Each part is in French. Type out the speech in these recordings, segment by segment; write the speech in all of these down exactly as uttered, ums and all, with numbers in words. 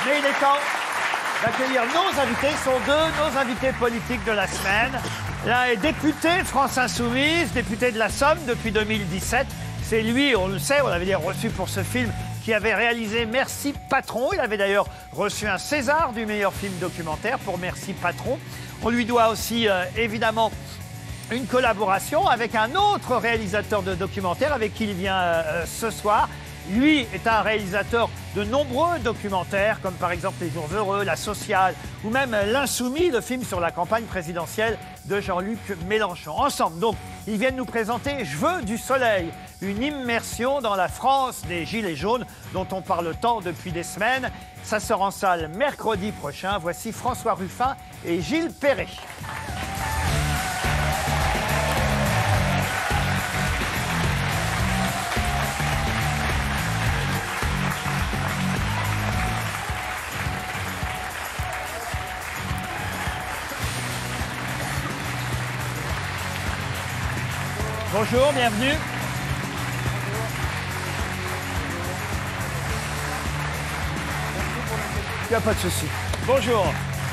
Mais il est temps d'accueillir nos invités. Ils sont deux, nos invités politiques de la semaine. L'un est député France Insoumise, député de la Somme depuis deux mille dix-sept. C'est lui, on le sait, on l'avait d'ailleurs reçu pour ce film, qui avait réalisé Merci Patron. Il avait d'ailleurs reçu un César du meilleur film documentaire pour Merci Patron. On lui doit aussi, euh, évidemment, une collaboration avec un autre réalisateur de documentaire avec qui il vient euh, ce soir. Lui est un réalisateur de nombreux documentaires, comme par exemple Les Jours Heureux, La Sociale, ou même L'Insoumis, le film sur la campagne présidentielle de Jean-Luc Mélenchon. Ensemble, donc, ils viennent nous présenter Je veux du soleil, une immersion dans la France des Gilets jaunes, dont on parle tant depuis des semaines. Ça sort en salle mercredi prochain. Voici François Ruffin et Gilles Perret. Bonjour, bienvenue. Il n'y a pas de souci. Bonjour.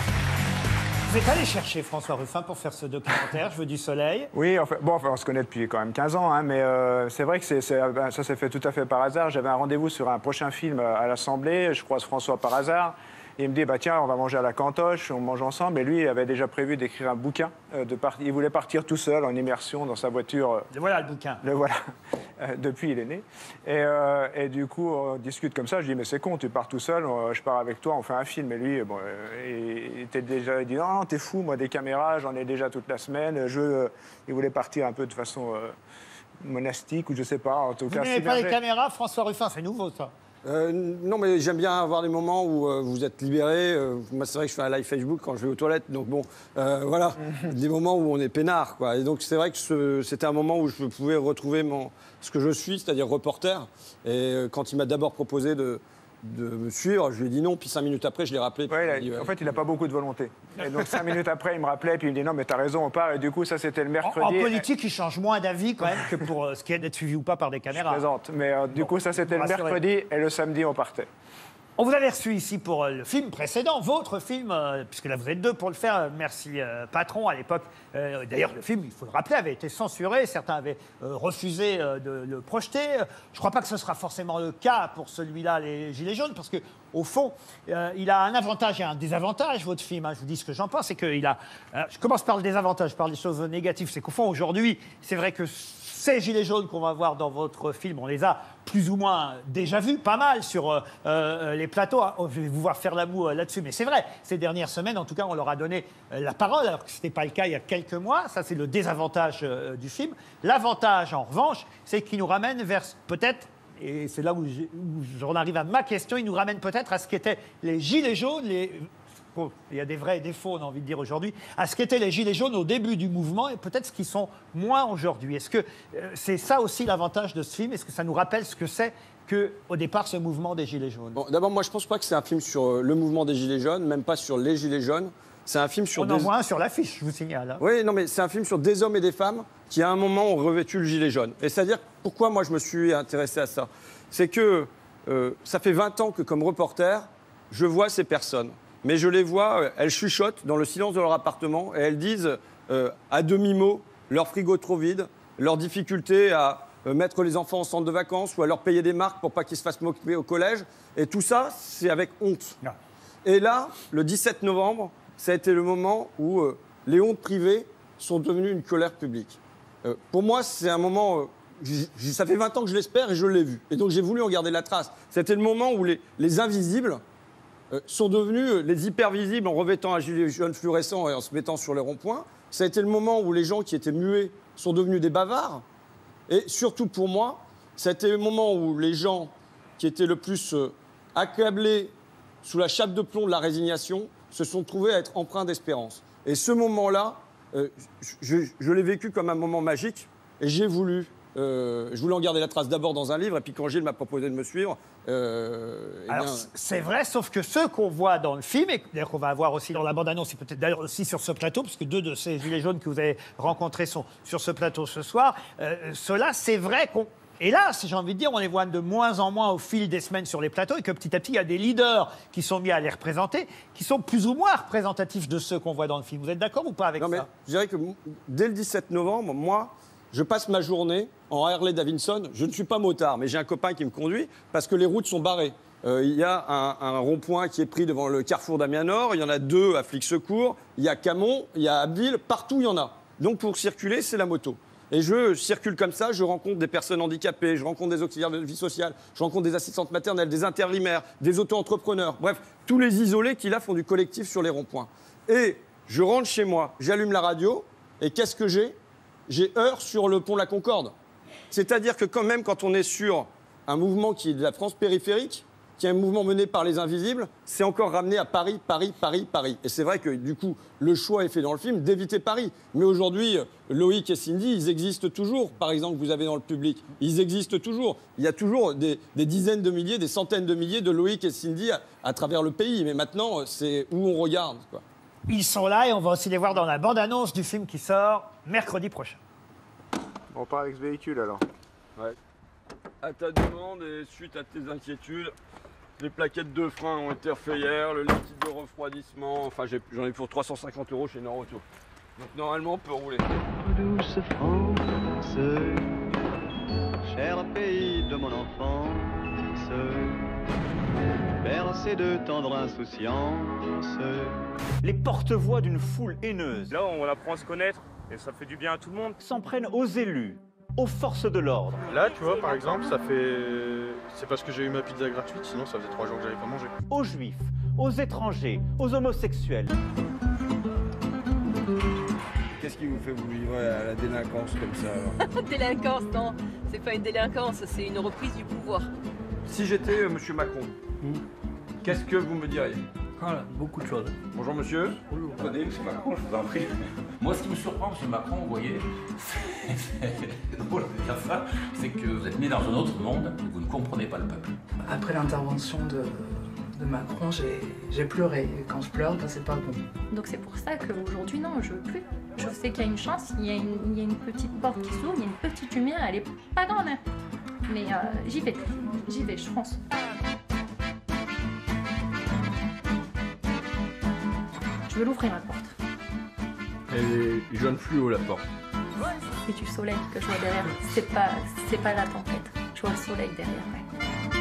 Vous êtes allé chercher François Ruffin pour faire ce documentaire, Je veux du soleil. Oui, enfin, bon, enfin, on se connaît depuis quand même quinze ans, hein, mais euh, c'est vrai que c'est, c'est, ça s'est fait tout à fait par hasard. J'avais un rendez-vous sur un prochain film à l'Assemblée, je croise François par hasard. Et il me dit, bah, tiens, on va manger à la cantoche, on mange ensemble. Et lui, il avait déjà prévu d'écrire un bouquin. Euh, de part... Il voulait partir tout seul, en immersion, dans sa voiture. Euh... Le voilà le bouquin. Le voilà. Euh, depuis, il est né. Et, euh, et du coup, on discute comme ça. Je dis, mais c'est con, tu pars tout seul, euh, je pars avec toi, on fait un film. Et lui, bon, euh, il, était déjà, il dit, non, non, t'es fou, moi, des caméras, j'en ai déjà toute la semaine. Je, euh, il voulait partir un peu de façon euh, monastique, ou je sais pas. En tout Vous cas, n'avez pas les caméras, François Ruffin, c'est nouveau, ça. Euh, non, mais j'aime bien avoir des moments où euh, vous êtes libéré. Euh, moi, c'est vrai que je fais un live Facebook quand je vais aux toilettes. Donc, bon, euh, voilà, des moments où on est peinard, quoi. Et donc, c'est vrai que ce, c'était un moment où je pouvais retrouver mon, ce que je suis, c'est-à-dire reporter. Et euh, quand il m'a d'abord proposé de, de me suivre, je lui ai dit non. Puis cinq minutes après, je l'ai rappelé. Ouais, il a, dit, ouais. En fait, il n'a pas beaucoup de volonté. Et donc, cinq minutes après, il me rappelait, puis il me dit non, mais t'as raison, on part. Et du coup, ça, c'était le mercredi. En, en politique, il change moins d'avis quand même que pour euh, ce qui est d'être suivi ou pas par des caméras. Je plaisante. Mais euh, du Bon, coup, ça, c'était le mercredi, et le samedi, on partait. On vous avait reçu ici pour euh, le film précédent, votre film, euh, puisque là vous êtes deux pour le faire, euh, Merci euh, Patron, à l'époque. Euh, D'ailleurs, le film, il faut le rappeler, avait été censuré, certains avaient euh, refusé euh, de le projeter. Je ne crois pas que ce sera forcément le cas pour celui-là, Les Gilets jaunes, parce que au fond, euh, il a un avantage et un désavantage, votre film. Hein, je vous dis ce que j'en pense, c'est qu'il a... Euh, je commence par le désavantage, par les choses négatives. C'est qu'au fond, aujourd'hui, c'est vrai que ces Gilets jaunes qu'on va voir dans votre film, on les a plus ou moins déjà vus, pas mal sur euh, euh, les plateaux. Je vais vous voir faire l'amour là-dessus, mais c'est vrai, ces dernières semaines, en tout cas, on leur a donné euh, la parole, alors que ce n'était pas le cas il y a quelques mois. Ça, c'est le désavantage euh, du film. L'avantage, en revanche, c'est qu'il nous ramène vers peut-être... Et c'est là où j'en arrive à ma question. Il nous ramène peut-être à ce qu'étaient les Gilets jaunes, les... Oh, il y a des vrais et des faux, on a envie de dire aujourd'hui, à ce qu'étaient les Gilets jaunes au début du mouvement et peut-être ce qu'ils sont moins aujourd'hui. Est-ce que euh, c'est ça aussi l'avantage de ce film? Est-ce que ça nous rappelle ce que c'est qu'au départ ce mouvement des Gilets jaunes? Bon, d'abord, moi, je pense pas que c'est un film sur euh, le mouvement des Gilets jaunes, même pas sur les Gilets jaunes. C'est un film sur on des... en voit un sur l'affiche, je vous signale. Hein. Oui, non, mais c'est un film sur des hommes et des femmes qui, à un moment, ont revêtu le gilet jaune. Et c'est-à-dire, pourquoi moi je me suis intéressé à ça? C'est que euh, ça fait vingt ans que, comme reporter, je vois ces personnes. Mais je les vois, euh, elles chuchotent dans le silence de leur appartement et elles disent euh, à demi-mot leur frigo trop vide, leur difficulté à euh, mettre les enfants en centre de vacances ou à leur payer des marques pour pas qu'ils se fassent moquer au collège. Et tout ça, c'est avec honte. Non. Et là, le dix-sept novembre, ça a été le moment où euh, les hontes privées sont devenues une colère publique. Euh, pour moi, c'est un moment... Euh, j- j- ça fait vingt ans que je l'espère et je l'ai vu. Et donc, j'ai voulu en garder la trace. C'était le moment où les, les invisibles euh, sont devenus euh, les hypervisibles en revêtant un gilet jaune fluorescent et en se mettant sur les ronds-points. Ça a été le moment où les gens qui étaient muets sont devenus des bavards. Et surtout pour moi, ça a été le moment où les gens qui étaient le plus euh, accablés sous la chape de plomb de la résignation se sont trouvés à être empreints d'espérance. Et ce moment-là, euh, je, je l'ai vécu comme un moment magique et j'ai voulu, euh, je voulais en garder la trace d'abord dans un livre et puis quand Gilles m'a proposé de me suivre... Euh, eh Alors, bien... c'est vrai, sauf que ceux qu'on voit dans le film, et d'ailleurs qu'on va avoir aussi dans la bande-annonce, et peut-être d'ailleurs aussi sur ce plateau, puisque deux de ces Gilets jaunes que vous avez rencontrés sont sur ce plateau ce soir, euh, ceux-là, c'est vrai qu'on Et là, j'ai envie de dire, on les voit de moins en moins au fil des semaines sur les plateaux et que petit à petit, il y a des leaders qui sont mis à les représenter, qui sont plus ou moins représentatifs de ceux qu'on voit dans le film. Vous êtes d'accord ou pas avec Non, mais ça? je dirais que dès le dix-sept novembre, moi, je passe ma journée en Harley Davidson. Je ne suis pas motard, mais j'ai un copain qui me conduit parce que les routes sont barrées. Euh, il y a un, un rond-point qui est pris devant le carrefour d'Amiens Nord. Il y en a deux à Flic Secours. Il y a Camon, il y a Abbeville. Partout, il y en a. Donc, pour circuler, c'est la moto. Et je circule comme ça, je rencontre des personnes handicapées, je rencontre des auxiliaires de vie sociale, je rencontre des assistantes maternelles, des intérimaires, des auto-entrepreneurs. Bref, tous les isolés qui, là, font du collectif sur les ronds-points. Et je rentre chez moi, j'allume la radio, et qu'est-ce que j'ai? J'ai heure sur le pont de la Concorde. C'est-à-dire que quand même, quand on est sur un mouvement qui est de la France périphérique, qui est un mouvement mené par les invisibles, c'est encore ramené à Paris, Paris, Paris, Paris. Et c'est vrai que, du coup, le choix est fait dans le film d'éviter Paris. Mais aujourd'hui, Loïc et Cindy, ils existent toujours, par exemple, que vous avez dans le public. Ils existent toujours. Il y a toujours des, des dizaines de milliers, des centaines de milliers de Loïc et Cindy à, à travers le pays. Mais maintenant, c'est où on regarde, quoi. Ils sont là et on va aussi les voir dans la bande-annonce du film qui sort mercredi prochain. On part avec ce véhicule alors. Ouais. À ta demande et suite à tes inquiétudes, les plaquettes de frein ont été refaites hier, le liquide de refroidissement, enfin j'ai- j'en ai pour trois cent cinquante euros chez Nord Auto. Donc normalement on peut rouler. Douce France, cher pays de mon enfance, bercé de tendre insouciance. Les porte-voix d'une foule haineuse Là, on apprend à se connaître et ça fait du bien à tout le monde. s'en prennent aux élus, aux forces de l'ordre. Là, tu vois, par exemple, ça fait... C'est parce que j'ai eu ma pizza gratuite, sinon ça faisait trois jours que j'avais pas mangé. Aux juifs, aux étrangers, aux homosexuels. Qu'est-ce qui vous fait vous livrer à la délinquance comme ça alors? Délinquance, non, c'est pas une délinquance, c'est une reprise du pouvoir. Si j'étais euh, Monsieur Macron, qu'est-ce que vous me diriez? Voilà, beaucoup de choses. Bonjour monsieur. Attendez, monsieur Macron, je vous en prie. Moi, ce qui me surprend, monsieur Macron, vous voyez, c'est c'est drôle de dire ça, c'est que vous êtes né dans un autre monde et vous ne comprenez pas le peuple. Après l'intervention de, de Macron, j'ai j'ai pleuré. Et quand je pleure, ben, c'est pas bon. Donc c'est pour ça qu'aujourd'hui, non, je veux plus. Je sais qu'il y a une chance, il y a une, il y a une petite porte qui s'ouvre, il y a une petite lumière, elle est pas grande, hein. Mais euh, j'y vais, j'y vais, je fonce. Je veux l'ouvrir la porte. Elle est jaune fluo, la porte. C'est du soleil que je vois derrière, c'est pas, c'est pas la tempête. Je vois le soleil derrière, ouais.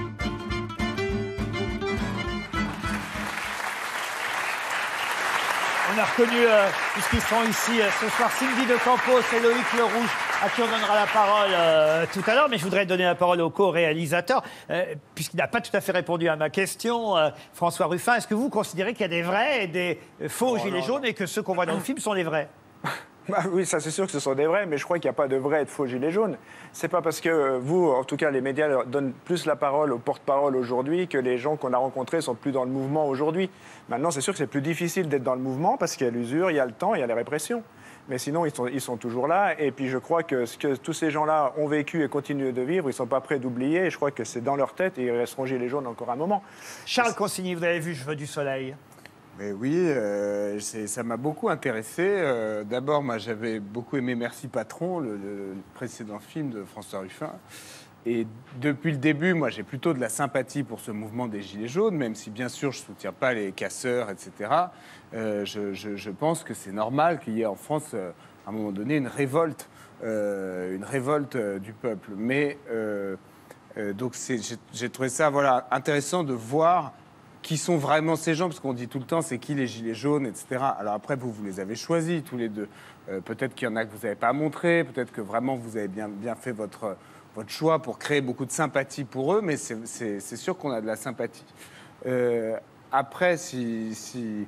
On a reconnu, euh, puisqu'ils sont ici euh, ce soir, Cindy de Campos et Loïc Lerouge, à qui on donnera la parole euh, tout à l'heure. Mais je voudrais donner la parole au co-réalisateur, euh, puisqu'il n'a pas tout à fait répondu à ma question. Euh, François Ruffin, est-ce que vous considérez qu'il y a des vrais et des euh, faux Oh, gilets non, jaunes et que ceux qu'on voit dans le film sont les vrais? Bah oui, ça c'est sûr que ce sont des vrais, mais je crois qu'il n'y a pas de vrais et de faux gilets jaunes. C'est pas parce que euh, vous, en tout cas les médias, donnent plus la parole aux porte-parole aujourd'hui que les gens qu'on a rencontrés sont plus dans le mouvement aujourd'hui. Maintenant, c'est sûr que c'est plus difficile d'être dans le mouvement parce qu'il y a l'usure, il y a le temps, il y a les répressions. Mais sinon, ils sont, ils sont toujours là. Et puis je crois que ce que tous ces gens-là ont vécu et continuent de vivre, ils ne sont pas prêts d'oublier. Et je crois que c'est dans leur tête et ils resteront gilets jaunes encore un moment. Charles Consigny, vous avez vu Je veux du soleil? Mais oui, euh, c'est- ça m'a beaucoup intéressé. Euh, D'abord, moi, j'avais beaucoup aimé Merci Patron, le, le précédent film de François Ruffin. Et depuis le début, moi, j'ai plutôt de la sympathie pour ce mouvement des Gilets jaunes, même si, bien sûr, je ne soutiens pas les casseurs, et cetera. Euh, je, je- je pense que c'est normal qu'il y ait en France, euh, à un moment donné, une révolte, euh, une révolte euh, du peuple. Mais euh, euh, donc, c'est- j'ai j'ai trouvé ça, voilà, intéressant de voir qui sont vraiment ces gens, parce qu'on dit tout le temps, c'est qui les gilets jaunes, et cetera. Alors après, vous, vous les avez choisis tous les deux. Euh, peut-être qu'il y en a que vous n'avez pas montré, peut-être que vraiment vous avez bien, bien fait votre, votre choix pour créer beaucoup de sympathie pour eux, mais c'est- c'est c'est sûr qu'on a de la sympathie. Euh, après, si... si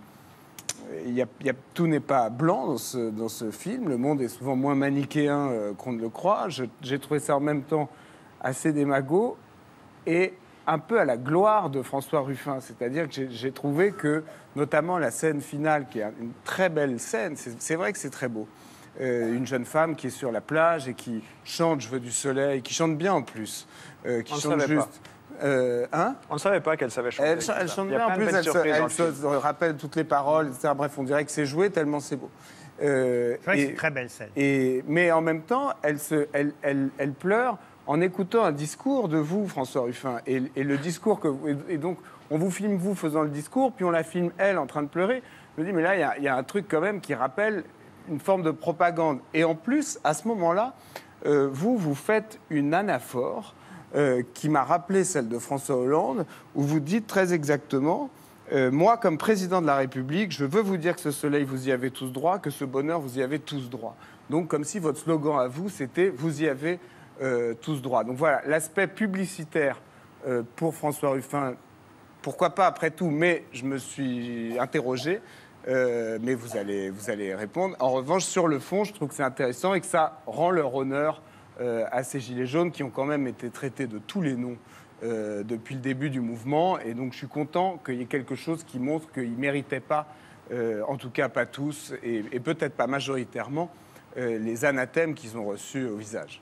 il y a, il y a- tout n'est pas blanc dans ce, dans ce film. Le monde est souvent moins manichéen euh, qu'on ne le croit. Je- J'ai trouvé ça en même temps assez démago et un peu à la gloire de François Ruffin. C'est-à-dire que j'ai- j'ai trouvé que, notamment la scène finale, qui est une très belle scène, c'est c'est vrai que c'est très beau. Euh, une jeune femme qui est sur la plage et qui chante « Je veux du soleil », qui chante bien en plus, euh, qui On ne chante savait pas. juste... Euh, hein On ne savait pas qu'elle savait chanter. elle, cha- elle chante Il y a bien, en plein de plus, belles elle, se, surprises dans elle le film. se rappelle toutes les paroles, et cetera. Bref, on dirait que c'est joué tellement c'est beau. Euh, C'est vrai que et- c'est une très belle scène. et, mais en même temps, elle, se, elle, elle, elle pleure en écoutant un discours de vous, François Ruffin, et, et le discours que vous, et, et donc on vous filme vous faisant le discours, puis on la filme elle en train de pleurer. Je me dis mais là il y a, il y a un truc quand même qui rappelle une forme de propagande. Et en plus, à ce moment-là, euh, vous vous faites une anaphore euh, qui m'a rappelé celle de François Hollande, où vous dites très exactement. Euh, moi, comme président de la République, je veux vous dire que ce soleil, vous y avez tous droit, que ce bonheur, vous y avez tous droit. Donc, comme si votre slogan à vous, c'était « vous y avez euh, tous droit ». Donc voilà, l'aspect publicitaire euh, pour François Ruffin, pourquoi pas après tout, mais je me suis interrogé, euh, mais vous allez, vous allez répondre. En revanche, sur le fond, je trouve que c'est intéressant et que ça rend leur honneur euh, à ces Gilets jaunes qui ont quand même été traités de tous les noms Euh, depuis le début du mouvement. Et donc, je suis content qu'il y ait quelque chose qui montre qu'ils ne méritaient pas, euh, en tout cas pas tous, et, et peut-être pas majoritairement, euh, les anathèmes qu'ils ont reçus au visage.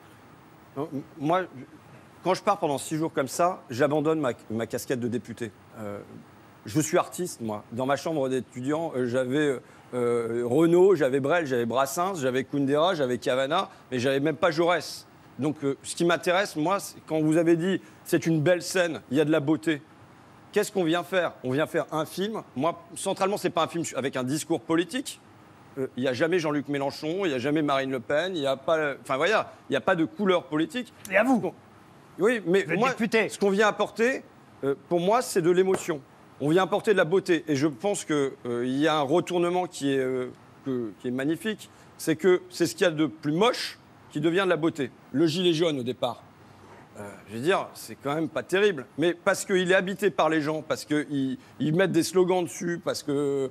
Non, moi, quand je pars pendant six jours comme ça, j'abandonne ma, ma casquette de député. Euh, je suis artiste, moi. Dans ma chambre d'étudiant, euh, j'avais euh, Renaud, j'avais Brel, j'avais Brassens, j'avais Kundera, j'avais Cavana, mais j'avais même pas Jaurès. Donc, euh, ce qui m'intéresse, moi, quand vous avez dit c'est une belle scène, il y a de la beauté. Qu'est-ce qu'on vient faire? On vient faire un film. Moi, centralement, c'est pas un film avec un discours politique. Il euh, n'y a jamais Jean-Luc Mélenchon, il n'y a jamais Marine Le Pen, il n'y a pas, enfin voilà, il n'y a pas de couleur politique. Et à vous? Oui, mais moi, député. Ce qu'on vient apporter, euh, pour moi, c'est de l'émotion. On vient apporter de la beauté, et je pense que euh, il y a un retournement qui est euh, que, qui est magnifique. C'est que c'est ce qu'il y a de plus moche qui devient de la beauté. Le gilet jaune, au départ, euh, je veux dire, c'est quand même pas terrible. Mais parce qu'il est habité par les gens, parce qu'ils ils mettent des slogans dessus, parce qu'ils euh,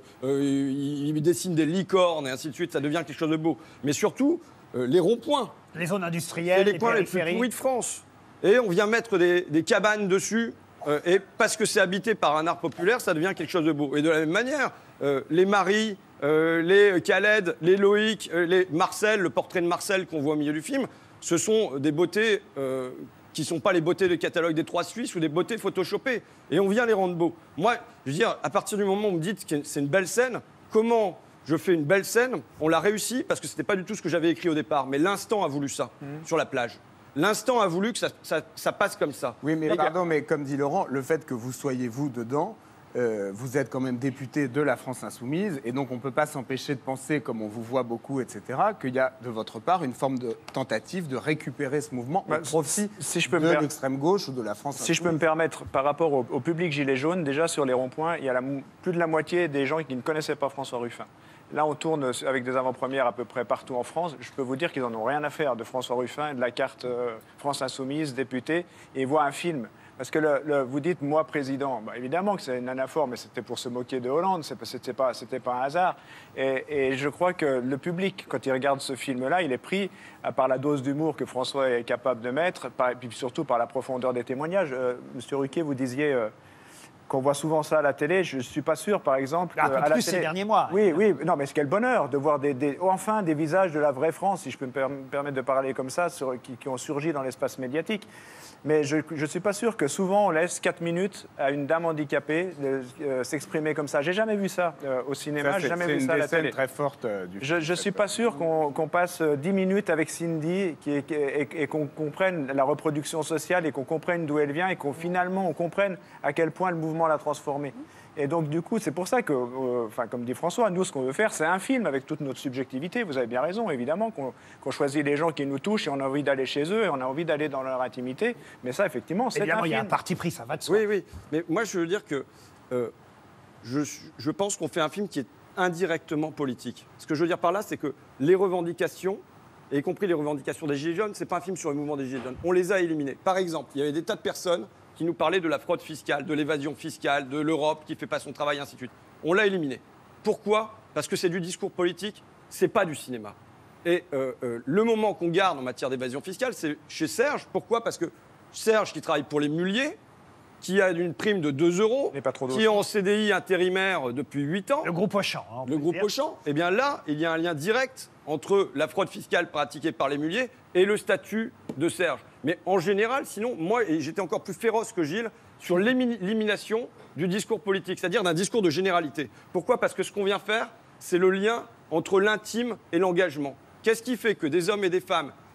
ils dessinent des licornes et ainsi de suite, ça devient quelque chose de beau. Mais surtout, euh, les ronds-points. Les zones industrielles, les, les coins les plus pourris de France. Et on vient mettre des, des cabanes dessus, euh, et parce que c'est habité par un art populaire, ça devient quelque chose de beau. Et de la même manière, euh, les maris... Euh, les Khaled, les Loïc, euh, les Marcel, le portrait de Marcel qu'on voit au milieu du film, ce sont des beautés euh, qui ne sont pas les beautés de catalogue des Trois Suisses ou des beautés photoshopées. Et on vient les rendre beaux. Moi, je veux dire, à partir du moment où vous me dites que c'est une belle scène, comment je fais une belle scène? On l'a réussi parce que ce n'était pas du tout ce que j'avais écrit au départ. Mais l'instant a voulu ça, mmh. sur la plage. L'instant a voulu que ça, ça, ça passe comme ça. Oui, mais Et pardon, mais comme dit Laurent, le fait que vous soyez vous dedans, Euh, vous êtes quand même député de la France Insoumise, et donc on ne peut pas s'empêcher de penser, comme on vous voit beaucoup, et cetera, qu'il y a de votre part une forme de tentative de récupérer ce mouvement bah, au profit si je peux de me per... l'extrême gauche ou de la France Insoumise. Si je peux me permettre, par rapport au, au public gilet jaune, déjà sur les ronds-points, il y a la, plus de la moitié des gens qui ne connaissaient pas François Ruffin. Là, on tourne avec des avant-premières à peu près partout en France. Je peux vous dire qu'ils n'en ont rien à faire de François Ruffin et de la carte euh, France Insoumise, député, et ils voient un film. Parce que le, le, vous dites, moi, président, bah, évidemment que c'est une anaphore, mais c'était pour se moquer de Hollande, ce n'était pas, c'était pas un hasard. Et, et je crois que le public, quand il regarde ce film-là, il est pris par la dose d'humour que François est capable de mettre, par, et puis surtout par la profondeur des témoignages. Euh, Monsieur Ruquier, vous disiez... Euh, qu'on voit souvent ça à la télé, je ne suis pas sûr, par exemple... Ah, à la plus télé... ces derniers mois. Oui, oui, non, mais quel bonheur de voir des, des, enfin des visages de la vraie France, si je peux me permettre de parler comme ça, sur, qui, qui ont surgi dans l'espace médiatique. Mais je ne suis pas sûr que souvent on laisse quatre minutes à une dame handicapée de, euh, s'exprimer comme ça. J'ai jamais vu ça euh, au cinéma, j'ai jamais vu ça à la télé. C'est une des scènes très forte euh, du film. Je ne suis pas sûr qu'on qu'on passe dix minutes avec Cindy qui, qui, et, et qu'on comprenne la reproduction sociale et qu'on comprenne d'où elle vient et qu'on finalement on comprenne à quel point le mouvement l'a transformée. Et donc, du coup, c'est pour ça que, euh, enfin, comme dit François, nous, ce qu'on veut faire, c'est un film avec toute notre subjectivité. Vous avez bien raison, évidemment, qu'on qu'on choisit les gens qui nous touchent et on a envie d'aller chez eux et on a envie d'aller dans leur intimité. Mais ça, effectivement, c'est un film. Il y a un parti pris, ça va de soi. Oui, oui. Mais moi, je veux dire que euh, je, je pense qu'on fait un film qui est indirectement politique. Ce que je veux dire par là, c'est que les revendications, et y compris les revendications des Gilets jaunes, ce n'est pas un film sur le mouvement des Gilets jaunes. On les a éliminés. Par exemple, il y avait des tas de personnes qui nous parlait de la fraude fiscale, de l'évasion fiscale, de l'Europe qui ne fait pas son travail, ainsi de suite. On l'a éliminé. Pourquoi? Parce que c'est du discours politique, c'est pas du cinéma. Et euh, euh, le moment qu'on garde en matière d'évasion fiscale, c'est chez Serge. Pourquoi? Parce que Serge, qui travaille pour les Muliers, qui a une prime de deux euros, qui est en C D I intérimaire depuis huit ans. Le groupe Auchan. Hein, le groupe Auchan. Eh bien là, il y a un lien direct entre la fraude fiscale pratiquée par les Muliers et le statut de Serge. Mais en général, sinon, moi, et j'étais encore plus féroce que Gilles, sur l'élimination du discours politique, c'est-à-dire d'un discours de généralité. Pourquoi? Parce que ce qu'on vient faire, c'est le lien entre l'intime et l'engagement. Qu'est-ce qui fait que des hommes et des femmes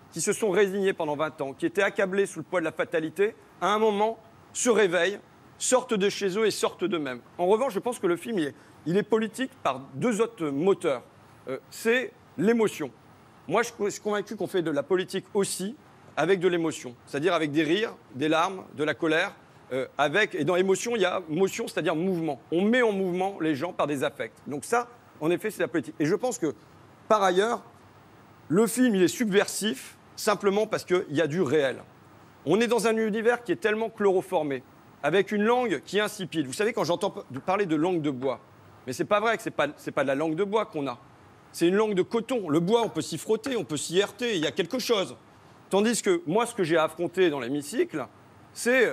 qui se sont résignés pendant vingt ans, qui étaient accablés sous le poids de la fatalité, à un moment, se réveillent, sortent de chez eux et sortent d'eux-mêmes. En revanche, je pense que le film, il est, il est politique par deux autres moteurs. Euh, c'est l'émotion. Moi, je suis convaincu qu'on fait de la politique aussi avec de l'émotion, c'est-à-dire avec des rires, des larmes, de la colère, euh, avec, et dans l'émotion, il y a motion, c'est-à-dire mouvement. On met en mouvement les gens par des affects. Donc ça, en effet, c'est la politique. Et je pense que, par ailleurs, le film, il est subversif simplement parce qu'il y a du réel. On est dans un univers qui est tellement chloroformé, avec une langue qui est insipide. Vous savez, quand j'entends parler de langue de bois, mais c'est pas vrai que c'est pas, c'est pas de la langue de bois qu'on a. C'est une langue de coton. Le bois, on peut s'y frotter, on peut s'y heurter, il y a quelque chose. Tandis que moi, ce que j'ai affronté dans l'hémicycle, c'est...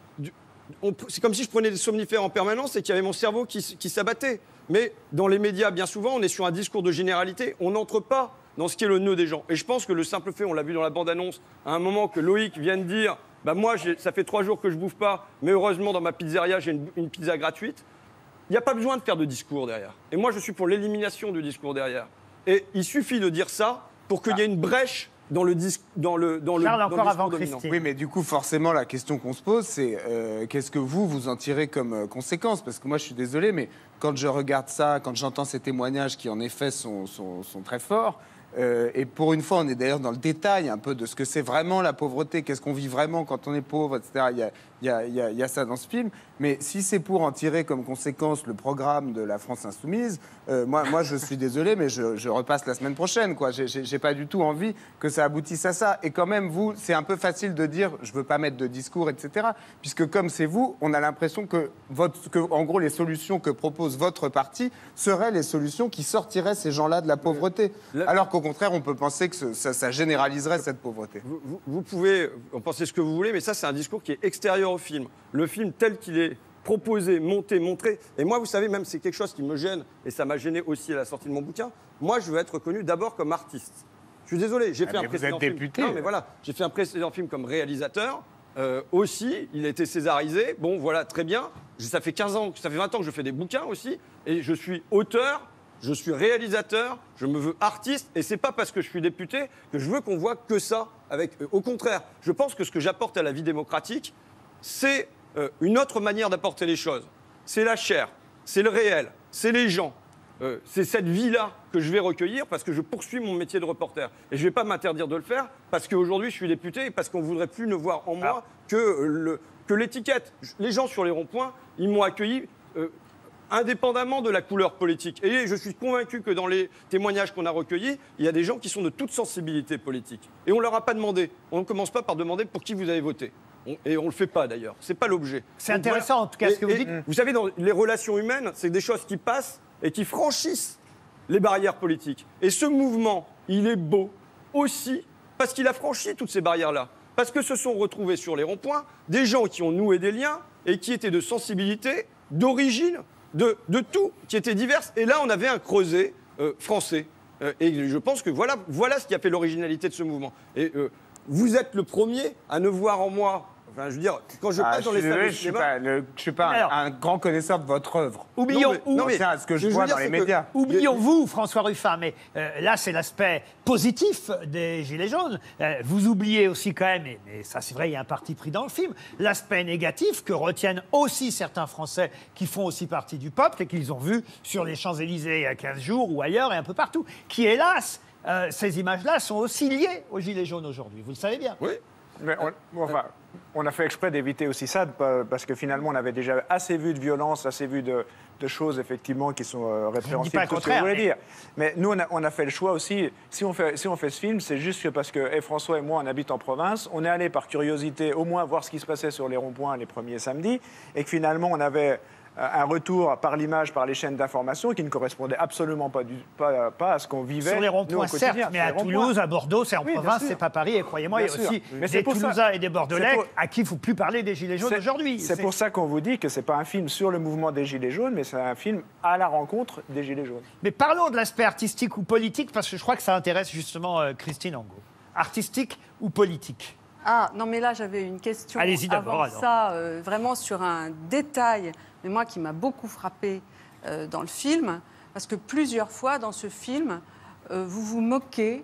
On, c'est comme si je prenais des somnifères en permanence et qu'il y avait mon cerveau qui, qui s'abattait. Mais dans les médias, bien souvent, on est sur un discours de généralité. On n'entre pas dans ce qui est le nœud des gens. Et je pense que le simple fait, on l'a vu dans la bande-annonce, à un moment que Loïc vient de dire bah « moi, ça fait trois jours que je bouffe pas, mais heureusement, dans ma pizzeria, j'ai une, une pizza gratuite », il n'y a pas besoin de faire de discours derrière. Et moi, je suis pour l'élimination du discours derrière. Et il suffit de dire ça pour qu'il y ait une brèche dans le disque, dans le dans Charles, le, encore dans le avant dominant. Christine. Oui, mais du coup, forcément, la question qu'on se pose, c'est euh, qu'est-ce que vous, vous en tirez comme euh, conséquence? Parce que moi, je suis désolé, mais quand je regarde ça, quand j'entends ces témoignages qui, en effet, sont, sont, sont très forts, euh, et pour une fois, on est d'ailleurs dans le détail un peu de ce que c'est vraiment la pauvreté, qu'est-ce qu'on vit vraiment quand on est pauvre, et cetera. Il y a, il y a, il y a, il y a ça dans ce film. Mais si c'est pour en tirer comme conséquence le programme de la France Insoumise, euh, moi, moi, je suis désolé, mais je, je repasse la semaine prochaine, quoi. J'ai, j'ai, j'ai pas du tout envie que ça aboutisse à ça. Et quand même, vous, c'est un peu facile de dire, je veux pas mettre de discours, et cetera. Puisque comme c'est vous, on a l'impression que, votre, que, en gros, les solutions que propose votre parti seraient les solutions qui sortiraient ces gens-là de la pauvreté. Le... Alors qu'au contraire, on peut penser que ce, ça, ça généraliserait cette pauvreté. Vous, vous, vous pouvez en penser ce que vous voulez, mais ça, c'est un discours qui est extérieur au film. Le film tel qu'il est proposé, monté, montré. Et moi, vous savez, même c'est quelque chose qui me gêne, et ça m'a gêné aussi à la sortie de mon bouquin. Moi, je veux être reconnu d'abord comme artiste. Je suis désolé, j'ai ah fait un précédent film. Député. Non, mais voilà, j'ai fait un précédent film comme réalisateur. Euh, aussi, il a été césarisé. Bon, voilà, très bien. Ça fait quinze ans, ça fait vingt ans que je fais des bouquins aussi, et je suis auteur. Je suis réalisateur, je me veux artiste, et c'est pas parce que je suis député que je veux qu'on voit que ça. Avec, euh, au contraire, je pense que ce que j'apporte à la vie démocratique, c'est euh, une autre manière d'apporter les choses. C'est la chair, c'est le réel, c'est les gens. Euh, c'est cette vie-là que je vais recueillir parce que je poursuis mon métier de reporter. Et je ne vais pas m'interdire de le faire parce qu'aujourd'hui je suis député et parce qu'on ne voudrait plus ne voir en moi que, euh, le, que l'étiquette. Les gens sur les ronds-points, ils m'ont accueilli euh, indépendamment de la couleur politique. Et je suis convaincu que dans les témoignages qu'on a recueillis, il y a des gens qui sont de toute sensibilité politique. Et on ne leur a pas demandé. On ne commence pas par demander pour qui vous avez voté. On, et on ne le fait pas d'ailleurs. Ce n'est pas l'objet. C'est Donc, intéressant voilà. en tout cas et, ce que vous dites. Vous savez, dans les relations humaines, c'est des choses qui passent et qui franchissent les barrières politiques. Et ce mouvement, il est beau aussi parce qu'il a franchi toutes ces barrières-là. Parce que se sont retrouvés sur les ronds-points des gens qui ont noué des liens et qui étaient de sensibilité, d'origine, de, de tout, qui étaient diverses. Et là, on avait un creuset euh, français. Euh, et je pense que voilà, voilà ce qui a fait l'originalité de ce mouvement. Et euh, vous êtes le premier à ne voir en moi... Enfin, je veux dire, quand je ah, passe dans les salles de cinéma... Je ne suis pas Alors, un, un grand connaisseur de votre œuvre. Oublions, non, mais, non, mais, c'est ce que je, je vois dans les médias. Que, oublions-vous, François Ruffin, mais euh, là, c'est l'aspect positif des Gilets jaunes. Euh, vous oubliez aussi quand même, et, et ça c'est vrai, il y a un parti pris dans le film, l'aspect négatif que retiennent aussi certains Français qui font aussi partie du peuple et qu'ils ont vu sur les Champs-Élysées il y a quinze jours ou ailleurs et un peu partout, qui hélas, euh, ces images-là sont aussi liées aux Gilets jaunes aujourd'hui. Vous le savez bien. Oui. Mais on, enfin, on a fait exprès d'éviter aussi ça, parce que finalement, on avait déjà assez vu de violence, assez vu de, de choses, effectivement, qui sont euh, répréhensibles. Pas le contraire, mais... dire. mais nous, on a, on a fait le choix aussi. Si on fait, si on fait ce film, c'est juste que parce que hey, François et moi, on habite en province, on est allé par curiosité au moins voir ce qui se passait sur les ronds-points les premiers samedis, et que finalement, on avait un retour par l'image, par les chaînes d'information qui ne correspondait absolument pas, du, pas, pas à ce qu'on vivait. Sur les ronds-points, certes, mais à Toulouse, à Bordeaux, c'est en oui, province, c'est pas Paris. Et croyez-moi, il y a aussi mais des Toulousains ça. et des Bordelais pour... à qui il ne faut plus parler des Gilets jaunes aujourd'hui. C'est pour ça qu'on vous dit que ce n'est pas un film sur le mouvement des Gilets jaunes, mais c'est un film à la rencontre des Gilets jaunes. Mais parlons de l'aspect artistique ou politique, parce que je crois que ça intéresse justement euh, Christine Angot. Artistique ou politique? Ah, non, mais là, j'avais une question Allez-y d'abord, avant alors. ça, euh, vraiment sur un détail, mais moi qui m'a beaucoup frappé euh, dans le film, parce que plusieurs fois dans ce film, euh, vous vous moquez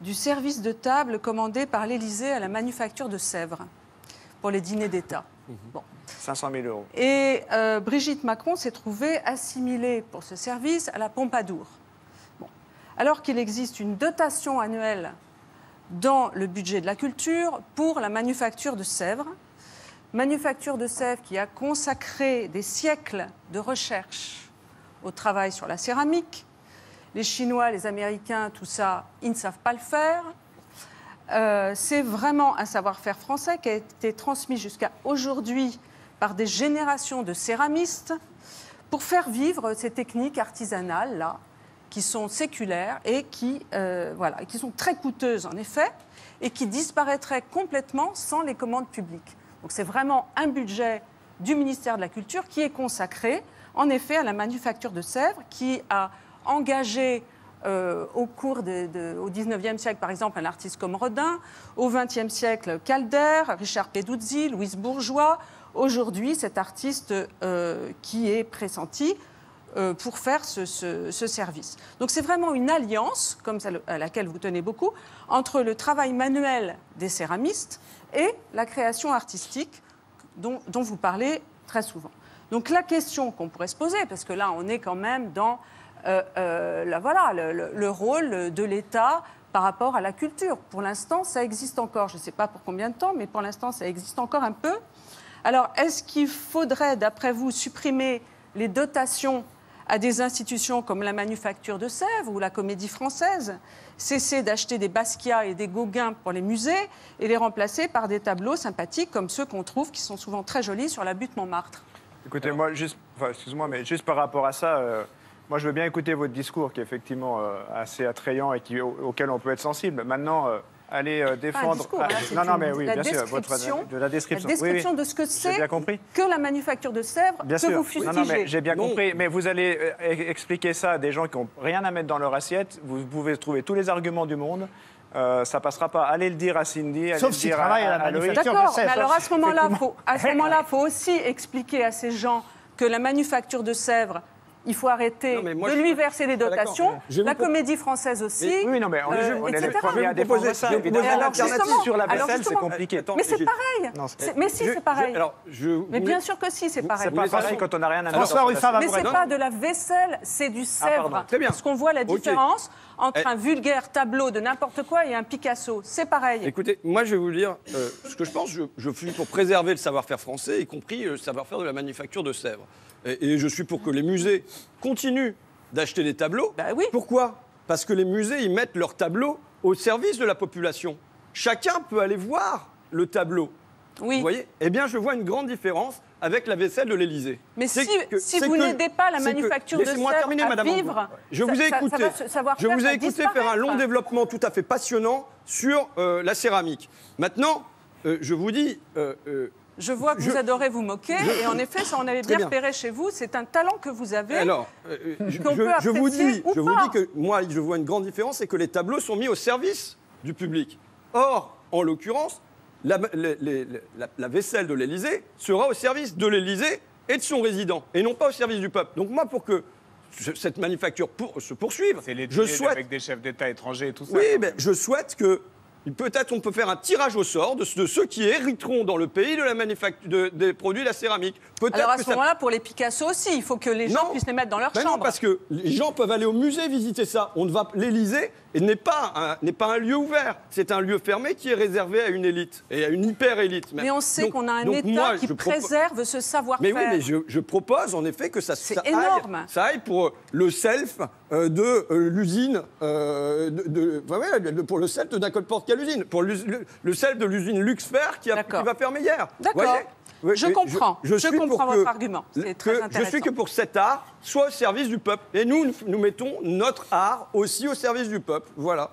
du service de table commandé par l'Élysée à la Manufacture de Sèvres pour les dîners d'État. Bon. cinq cent mille euros. Et euh, Brigitte Macron s'est trouvée assimilée pour ce service à la Pompadour. Bon. Alors qu'il existe une dotation annuelle dans le budget de la culture pour la Manufacture de Sèvres, Manufacture de Sèvres qui a consacré des siècles de recherche au travail sur la céramique. Les Chinois, les Américains, tout ça, ils ne savent pas le faire. Euh, c'est vraiment un savoir-faire français qui a été transmis jusqu'à aujourd'hui par des générations de céramistes pour faire vivre ces techniques artisanales-là, qui sont séculaires et qui, euh, voilà, qui sont très coûteuses en effet, et qui disparaîtraient complètement sans les commandes publiques. Donc c'est vraiment un budget du ministère de la Culture qui est consacré, en effet, à la Manufacture de Sèvres, qui a engagé euh, au cours de, de, au dix-neuvième siècle, par exemple, un artiste comme Rodin, au vingtième siècle, Calder, Richard Peduzzi, Louise Bourgeois. Aujourd'hui, cet artiste euh, qui est pressenti euh, pour faire ce, ce, ce service. Donc c'est vraiment une alliance, comme celle à laquelle vous tenez beaucoup, entre le travail manuel des céramistes et la création artistique dont, dont vous parlez très souvent. Donc la question qu'on pourrait se poser, parce que là on est quand même dans euh, euh, la, voilà, le, le, le rôle de l'État par rapport à la culture. Pour l'instant, ça existe encore. Je ne sais pas pour combien de temps, mais pour l'instant, ça existe encore un peu. Alors, est-ce qu'il faudrait, d'après vous, supprimer les dotations à des institutions comme la Manufacture de Sèvres ou la Comédie Française, cesser d'acheter des Basquiat et des Gauguin pour les musées et les remplacer par des tableaux sympathiques comme ceux qu'on trouve, qui sont souvent très jolis, sur la butte Montmartre? Écoutez, moi, juste, enfin, excuse-moi, mais juste par rapport à ça, euh, moi, je veux bien écouter votre discours qui est effectivement euh, assez attrayant et qui, au, auquel on peut être sensible. Maintenant, euh, aller euh, défendre... Discours, là, non, non, mais une, oui, la bien sûr, description, votre, de la description, la description oui, oui. de ce que c'est bien compris. que la Manufacture de Sèvres, bien que sûr. vous fustigez. Non, non, mais j'ai bien Non. compris. Mais vous allez euh, expliquer ça à des gens qui n'ont rien à mettre dans leur assiette. Vous pouvez trouver tous les arguments du monde. Euh, ça passera pas. Allez le dire à Cindy. Allez Sauf le s'il dire travaille à la à Loïc. Manufacture de D'accord, Sèvres. mais alors à ce moment-là, il Effectivement. faut, à ce moment-là, faut aussi expliquer à ces gens que la Manufacture de Sèvres, il faut arrêter Non, mais moi, de je- lui verser des pas d'accord. dotations, Je vais la vous pro- Comédie Française aussi. Oui, oui, non, mais on, est- euh, on est et les cetera. premiers à Je vais vous défendre proposer- ça. je vais vous Évidemment, proposer alors, l'alternative justement, sur la alors, vaisselle, c'est justement- compliqué. Attends, Mais c'est j'ai- pareil. Non, c'est- C'est- Mais si, Je- c'est pareil. je- alors, je, Mais vous bien met- sûr que si, c'est vous- pareil. C'est pas Mais pareil façon- quand on n'a rien à mettre. François dans Ruffin va Mais vous c'est répondre. pas de la vaisselle, c'est du Sèvres. pardon. Très bien. Parce qu'on voit la Ok. différence entre Eh. un vulgaire tableau de n'importe quoi et un Picasso. C'est pareil. Écoutez, moi je vais vous dire euh, ce que je pense. Je, je suis pour préserver le savoir-faire français, y compris le savoir-faire de la Manufacture de Sèvres. Et, et je suis pour que les musées continuent d'acheter des tableaux. Bah oui. Pourquoi? Parce que les musées, ils mettent leurs tableaux au service de la population. Chacun peut aller voir le tableau. Oui. Vous voyez? Eh bien, je vois une grande différence avec la vaisselle de l'Élysée. Mais C'est si, que- si c'est vous que- n'aidez pas la c'est que- Manufacture de Laissez-moi Sèvres terminer, à Madame vivre, Rambaud. Je vous ça- ai ça- écouté. ça va se- savoir je faire vous va ai écouté faire un disparaître. long développement tout à fait passionnant sur euh, la céramique. Maintenant, euh, je vous dis. euh, euh, Je vois que Je- vous adorez vous moquer, et en effet, ça on avait Très bien bien. repéré chez vous, c'est un talent que vous avez. Alors, euh, je, Qu'on je- peut je vous apprécier dis, ou je vous pas. dis que moi, je vois une grande différence, c'est que les tableaux sont mis au service du public. Or, en l'occurrence, la, les- les- la- la vaisselle de l'Élysée sera au service de l'Élysée et de son résident, et non pas au service du peuple. Donc moi, pour que ce- cette manufacture pour, se poursuive, C'est les je dîners souhaite... avec des chefs d'État étrangers et tout ça. Oui, quand mais même. je souhaite que peut-être on peut faire un tirage au sort de, de ceux qui hériteront dans le pays de la manufacture de- des produits de la céramique. Peut-être Alors à que ce ça- moment-là, pour les Picasso aussi, il faut que les gens Non. puissent les mettre dans leur Ben non, chambre. parce que les gens peuvent aller au musée visiter ça. On ne va l'Élysée n'est pas un n'est pas un lieu ouvert. C'est un lieu fermé qui est réservé à une élite et à une hyper élite. Mais on sait Donc- qu'on a un donc État moi, qui je propo- préserve ce savoir-faire. Mais oui, mais je, je propose en effet que ça, C'est ça énorme. aille, ça aille pour euh, le self euh, de euh, l'usine, euh, de, de- enfin, ouais, de- pour le self de n'importe quelle usine, pour l'us- le, le self de l'usine Luxfer qui, a- D'accord. qui va fermer hier. D'accord. Voyez. Oui, Je mais comprends. Je suis pour comprends que- votre argument. C'est très que- intéressant. Je suis que pour cet art soit au service du peuple. Et nous, nous, nous mettons notre art aussi au service du peuple. Voilà.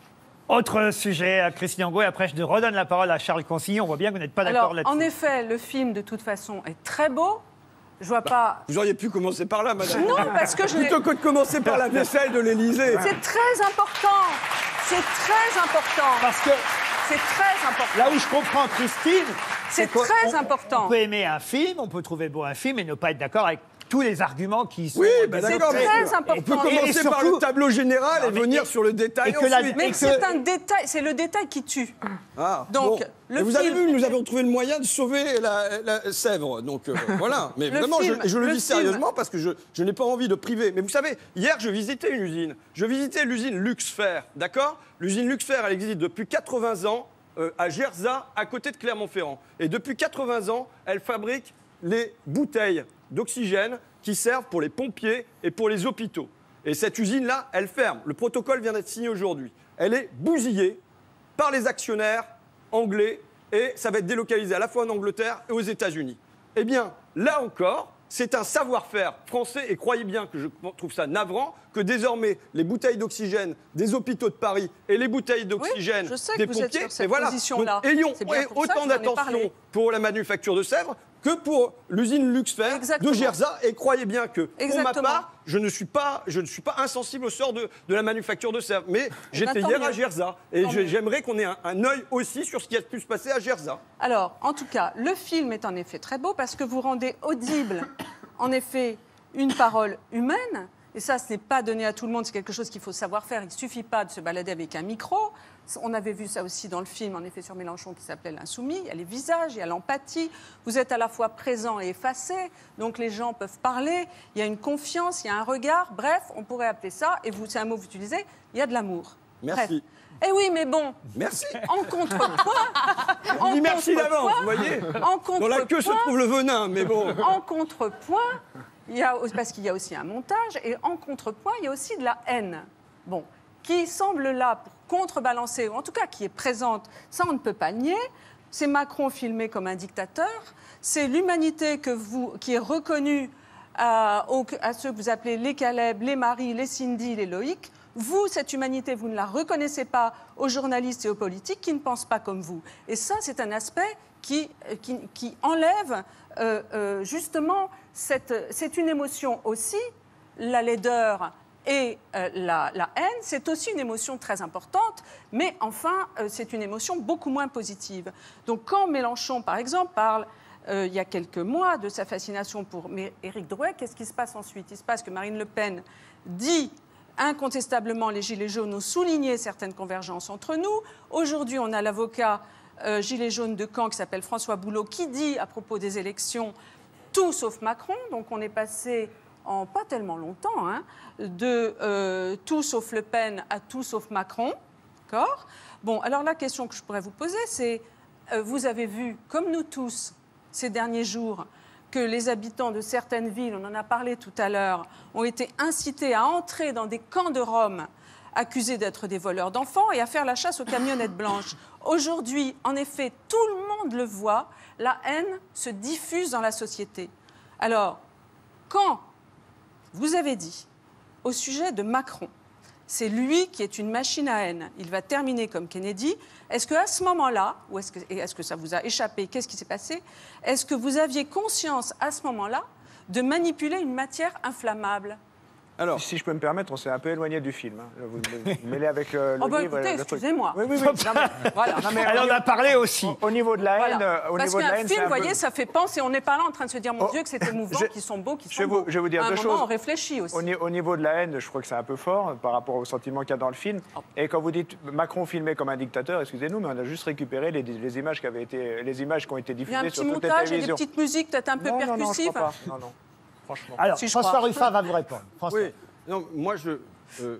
Autre sujet, à Christine Angot, et après je redonne la parole à Charles Consigny. On voit bien que vous n'êtes pas d'accord Alors, là-dessus. en effet, le film, de toute façon, est très beau. Je vois pas... Vous auriez pu commencer par là, madame. Non, parce que je l'ai... Plutôt que de commencer par la vaisselle de l'Élysée. C'est très important. C'est très important. Parce que C'est très important. là où je comprends Christine, C'est qu'on- très on- important. On peut aimer un film, on peut trouver beau un film et ne pas être d'accord avec tous les arguments qui sont Oui, ben développés. d'accord, mais très important. on peut Et- et commencer par surtout- le tableau général Non, et mais- venir et- sur le détail et que la- ensuite. Mais Et c'est que- un détail, c'est le détail qui tue. Ah, Donc, bon. le Et vous avez film- vu, nous avons trouvé le moyen de sauver la, la Sèvres. Donc euh, voilà. Mais Le vraiment, film- je, je le, le dis film- sérieusement parce que je, je n'ai pas envie de priver. Mais vous savez, hier, je visitais une usine. Je visitais l'usine Luxfer, d'accord? L'usine Luxfer, elle existe depuis quatre-vingts ans euh, à Gerzat, à côté de Clermont-Ferrand. Et depuis quatre-vingts ans, elle fabrique les bouteilles d'oxygène qui servent pour les pompiers et pour les hôpitaux. Et cette usine-là, elle ferme. Le protocole vient d'être signé aujourd'hui. Elle est bousillée par les actionnaires anglais et ça va être délocalisé à la fois en Angleterre et aux États-Unis. Eh bien, là encore, c'est un savoir-faire français et croyez bien que je trouve ça navrant que désormais les bouteilles d'oxygène des hôpitaux de Paris et les bouteilles d'oxygène je sais que des vous êtes pompiers, sur cette et voilà. position-là. Donc, ayons C'est bien pour ça que autant j'en ai parlé. d'attention pour la manufacture de Sèvres que pour l'usine Luxfer Exactement. de Gerzat. Et croyez bien que, pour ma Exactement. part, je ne suis pas, je ne suis pas insensible au sort de, de la manufacture de Sèvres. Mais j'étais ben, tant hier mieux. à Gerzat et Tant je- mieux. j'aimerais qu'on ait un, un œil aussi sur ce qui a pu se passer à Gerzat. Alors, en tout cas, le film est en effet très beau parce que vous rendez audible, en effet, une parole humaine. Et ça, ce n'est pas donné à tout le monde, c'est quelque chose qu'il faut savoir faire. Il ne suffit pas de se balader avec un micro. On avait vu ça aussi dans le film, en effet, sur Mélenchon, qui s'appelait L'Insoumis. Il y a les visages, il y a l'empathie. Vous êtes à la fois présent et effacé, donc les gens peuvent parler. Il y a une confiance, il y a un regard. Bref, on pourrait appeler ça, et vous, c'est un mot que vous utilisez, il y a de l'amour. Merci. Eh oui, mais bon, Merci. en contrepoint... On en dit merci d'avance, contrepoint- vous voyez. En Dans la queue se contrepoint- trouve le venin, mais bon. En contrepoint, il y a, parce qu'il y a aussi un montage, et en contrepoint, il y a aussi de la haine. Bon, qui semble là pour contrebalancer, ou en tout cas qui est présente, ça on ne peut pas le nier. C'est Macron filmé comme un dictateur, c'est l'humanité que vous, qui est reconnue à, aux- à ceux que vous appelez les Caleb, les Marie, les Cindy, les Loïc. Vous, cette humanité, vous ne la reconnaissez pas aux journalistes et aux politiques qui ne pensent pas comme vous. Et ça, c'est un aspect qui, qui, qui enlève euh, euh, justement, cette, c'est une émotion aussi, la laideur et euh, la, la haine, c'est aussi une émotion très importante, mais enfin, euh, c'est une émotion beaucoup moins positive. Donc quand Mélenchon, par exemple, parle euh, il y a quelques mois de sa fascination pour Éric Drouet, qu'est-ce qui se passe ensuite? Il se passe que Marine Le Pen dit incontestablement, les Gilets jaunes ont souligné certaines convergences entre nous. Aujourd'hui, on a l'avocat euh, Gilets jaunes de Caen qui s'appelle François Boulot qui dit à propos des élections tout sauf Macron. Donc on est passé en pas tellement longtemps hein, de euh, tout sauf Le Pen à tout sauf Macron. D'accord ? Bon, alors la question que je pourrais vous poser, c'est euh, vous avez vu, comme nous tous, ces derniers jours, que les habitants de certaines villes, on en a parlé tout à l'heure, ont été incités à entrer dans des camps de Roms accusés d'être des voleurs d'enfants et à faire la chasse aux camionnettes blanches. Aujourd'hui, en effet, tout le monde le voit, la haine se diffuse dans la société. Alors, quand vous avez dit au sujet de Macron, c'est lui qui est une machine à haine, il va terminer comme Kennedy, est-ce qu'à ce moment-là, ou est-ce que, est-ce que ça vous a échappé, qu'est-ce qui s'est passé? Est-ce que vous aviez conscience à ce moment-là de manipuler une matière inflammable? Alors, si je peux me permettre, on s'est un peu éloigné du film. hein. Vous, vous, vous mêlez avec euh, le Oh bah livre, écoutez, le truc. excusez-moi. Oui, oui, oui. Non, mais, Voilà. non, mais Elle au en niveau- a parlé aussi. Au, au niveau de la haine, Voilà. euh, au Parce niveau de qu'un la haine, film, c'est vous un peu- voyez, ça fait penser, on n'est pas là en train de se dire, mon Oh, Dieu, que c'est émouvant, je- qu'ils sont beaux, qu'ils je sont vais vous- beaux. je vais vous dire à un deux moment, choses. on réfléchit aussi. Au, ni- au niveau de la haine, je crois que c'est un peu fort euh, par rapport au sentiment qu'il y a dans le film. Et quand vous dites Macron filmé comme un dictateur, excusez-nous, mais on a juste récupéré les, les images qui avaient été, les images qui ont été Il y a un diffusées petit sur toutes les montage et des télévisions. petites musiques peut-être un peu non, non, non, je percussives. crois pas. Non, non, franchement. Alors, Si je François crois. Ruffin va vous répondre. François. Oui, non, moi je, euh,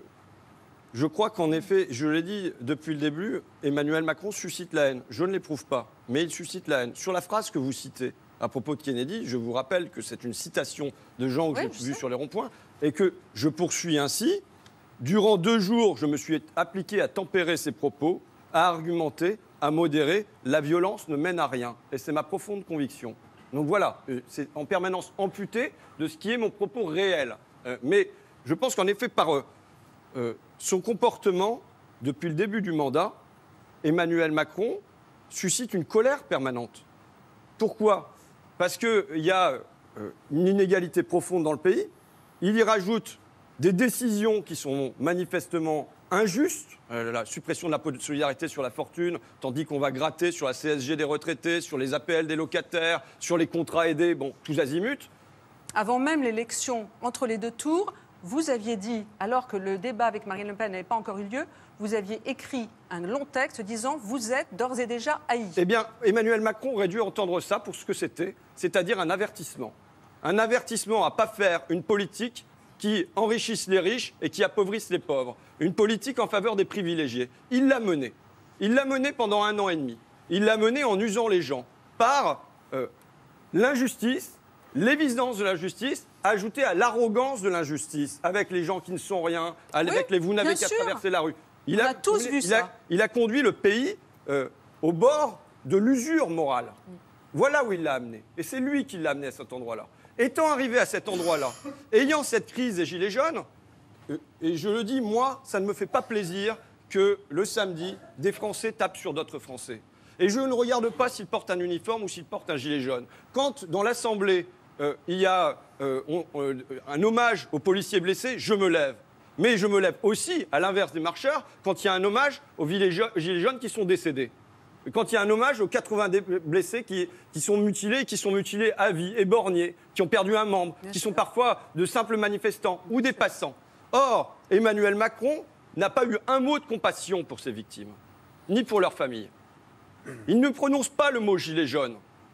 je crois qu'en effet, je l'ai dit depuis le début, Emmanuel Macron suscite la haine. Je ne l'éprouve pas, mais il suscite la haine. Sur la phrase que vous citez à propos de Kennedy, je vous rappelle que c'est une citation de gens que Oui, j'ai je vus sais. sur les ronds-points et que je poursuis ainsi. Durant deux jours, je me suis appliqué à tempérer ses propos, à argumenter, à modérer. La violence ne mène à rien. Et c'est ma profonde conviction. Donc voilà, euh, c'est en permanence amputé de ce qui est mon propos réel. Euh, mais je pense qu'en effet, par euh, euh, son comportement, depuis le début du mandat, Emmanuel Macron suscite une colère permanente. Pourquoi? Parce qu'il y a euh, une inégalité profonde dans le pays. Il y rajoute des décisions qui sont manifestement injustes, euh, la suppression de l'impôt de solidarité sur la fortune, tandis qu'on va gratter sur la C S G des retraités, sur les A P L des locataires, sur les contrats aidés, bon, tous azimuts. avant même l'élection, entre les deux tours, vous aviez dit, alors que le débat avec Marine Le Pen n'avait pas encore eu lieu, vous aviez écrit un long texte disant « Vous êtes d'ores et déjà haï ». Eh bien, Emmanuel Macron aurait dû entendre ça pour ce que c'était, c'est-à-dire un avertissement. Un avertissement à ne pas faire une politique qui enrichisse les riches et qui appauvrisse les pauvres. Une politique en faveur des privilégiés. Il l'a menée. Il l'a menée pendant un an et demi. Il l'a menée en usant les gens par euh, l'injustice, l'évidence de la justice, ajoutée à l'arrogance de l'injustice, avec les gens qui ne sont rien, avec Oui, les vous n'avez bien qu'à sûr. traverser la rue. On a tous vu il ça. A, il a conduit le pays euh, au bord de l'usure morale. Voilà où il l'a amené. Et c'est lui qui l'a amené à cet endroit-là. Étant arrivé à cet endroit-là, ayant cette crise des Gilets jaunes, euh, et je le dis, moi, ça ne me fait pas plaisir que le samedi, des Français tapent sur d'autres Français. Et je ne regarde pas s'ils portent un uniforme ou s'ils portent un gilet jaune. Quand, dans l'Assemblée, euh, il y a euh, on, euh, un hommage aux policiers blessés, je me lève. Mais je me lève aussi, à l'inverse des marcheurs, quand il y a un hommage aux gilets jaunes qui sont décédés. Quand il y a un hommage aux quatre-vingts blessés qui, qui sont mutilés, qui sont mutilés à vie, éborgnés, qui ont perdu un membre, Bien qui sûr. sont parfois de simples manifestants ou des passants. Or, Emmanuel Macron n'a pas eu un mot de compassion pour ces victimes, ni pour leurs familles. Il ne prononce pas le mot gilet jaune.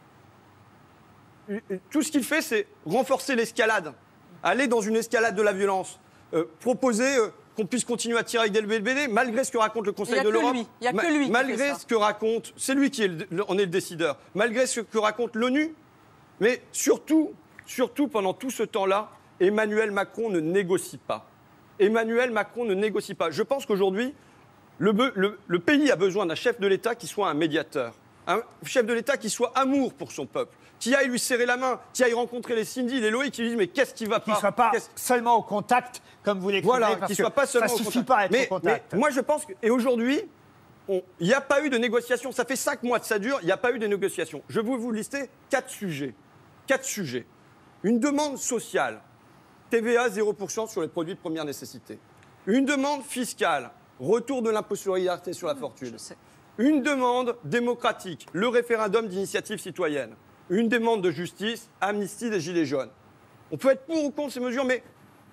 Tout ce qu'il fait, c'est renforcer l'escalade, aller dans une escalade de la violence. Euh, proposer euh, qu'on puisse continuer à tirer avec des L B D, malgré ce que raconte le Conseil de l'Europe. Il n'y a que lui. Malgré qui fait ça. ce que raconte, c'est lui qui est le, en est le décideur. Malgré ce que raconte l'ONU, mais surtout, surtout pendant tout ce temps-là, Emmanuel Macron ne négocie pas. Emmanuel Macron ne négocie pas. Je pense qu'aujourd'hui, le, le, le pays a besoin d'un chef de l'État qui soit un médiateur, un chef de l'État qui soit amour pour son peuple, qui aille lui serrer la main, qui aille rencontrer les Cindy, les Loïc, qui lui disent mais qu'est-ce qui va pas ? Qu'il ne soit pas seulement au contact, comme vous l'écrivez, Voilà, parce qu'il que soit pas seulement ça au suffit contact. pas à être mais, au contact. Mais moi, je pense que... Et aujourd'hui, il n'y a pas eu de négociation. Ça fait cinq mois que ça dure, il n'y a pas eu de négociation. Je vais vous lister quatre sujets. Quatre sujets. Une demande sociale, T V A zéro pour cent sur les produits de première nécessité. Une demande fiscale, retour de l'impôt sur solidarité sur la fortune. Une demande démocratique, le référendum d'initiative citoyenne. Une demande de justice, amnistie des Gilets jaunes. On peut être pour ou contre ces mesures, mais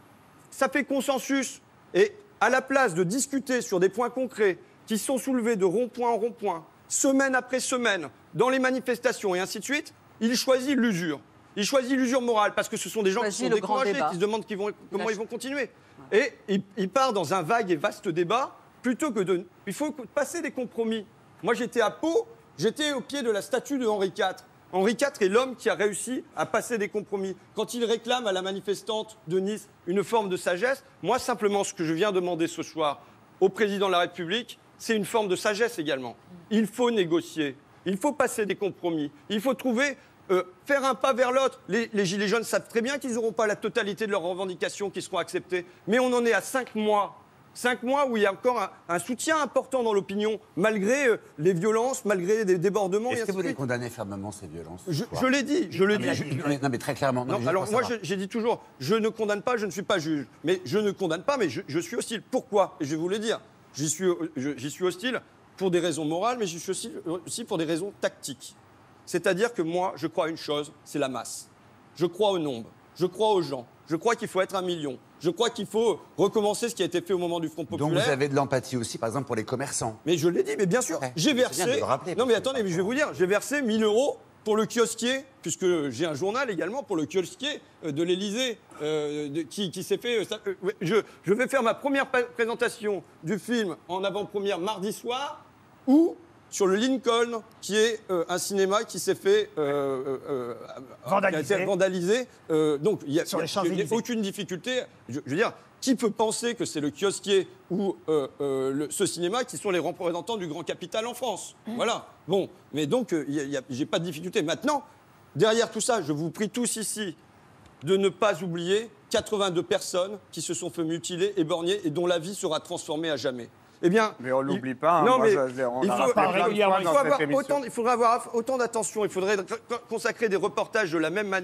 ça fait consensus. Et à la place de discuter sur des points concrets qui sont soulevés de rond-point en rond-point, semaine après semaine, dans les manifestations et ainsi de suite, il choisit l'usure. Il choisit l'usure morale parce que ce sont des gens qui sont découragés, qui se demandent qu'ils vont, comment ils vont continuer. Et il, il part dans un vague et vaste débat plutôt que de... Il faut passer des compromis. Moi, j'étais à Pau, j'étais au pied de la statue de Henri quatre. Henri quatre est l'homme qui a réussi à passer des compromis. Quand il réclame à la manifestante de Nice une forme de sagesse, moi, simplement, ce que je viens demander ce soir au président de la République, c'est une forme de sagesse également. Il faut négocier, il faut passer des compromis, il faut trouver... Euh, faire un pas vers l'autre. Les, les Gilets jaunes savent très bien qu'ils n'auront pas la totalité de leurs revendications qui seront acceptées. Mais on en est à cinq mois. Cinq mois où il y a encore un, un soutien important dans l'opinion, malgré euh, les violences, malgré des débordements. Est-ce que vous les condamnez fermement, ces violences? Je, je l'ai dit, je l'ai non, dit. Mais, non, mais très clairement. Non, non, mais alors moi, j'ai dit toujours, je ne condamne pas, je ne suis pas juge. Mais je ne condamne pas, mais je, je suis hostile. Pourquoi? Et je vais vous le dire. J'y suis, j'y suis hostile pour des raisons morales, mais j'y suis aussi, aussi pour des raisons tactiques. C'est-à-dire que moi, je crois à une chose, c'est la masse. Je crois au nombre, je crois aux gens, je crois qu'il faut être un million. Je crois qu'il faut recommencer ce qui a été fait au moment du Front populaire. Donc vous avez de l'empathie aussi, par exemple, pour les commerçants. Mais je l'ai dit, mais bien sûr, ouais, j'ai versé... Bien de le rappeler, non mais attendez, mais je vais vous dire, j'ai versé mille euros pour le kiosquier, puisque j'ai un journal également pour le kiosquier de l'Élysée, euh, de, qui, qui s'est fait... Ça, euh, je, je vais faire ma première présentation du film en avant-première mardi soir, où... sur le Lincoln, qui est euh, un cinéma qui s'est fait euh, euh, vandalisé. Qui a été vandalisé. Euh, donc, il n'y a, a, a aucune difficulté. Je, je veux dire, qui peut penser que c'est le kiosquier ou euh, euh, le, ce cinéma qui sont les représentants du grand capital en France? Mmh. Voilà. Bon, mais donc, euh, j'ai pas de difficulté. Maintenant, derrière tout ça, je vous prie tous ici de ne pas oublier quatre-vingt-deux personnes qui se sont fait mutiler, éborgner et dont la vie sera transformée à jamais. Eh bien, mais on l'oublie pas. Hein, non, moi, mais je, on il, faut, il, il, faut avoir autant, il faudrait avoir autant d'attention. Il faudrait consacrer des reportages de la même manière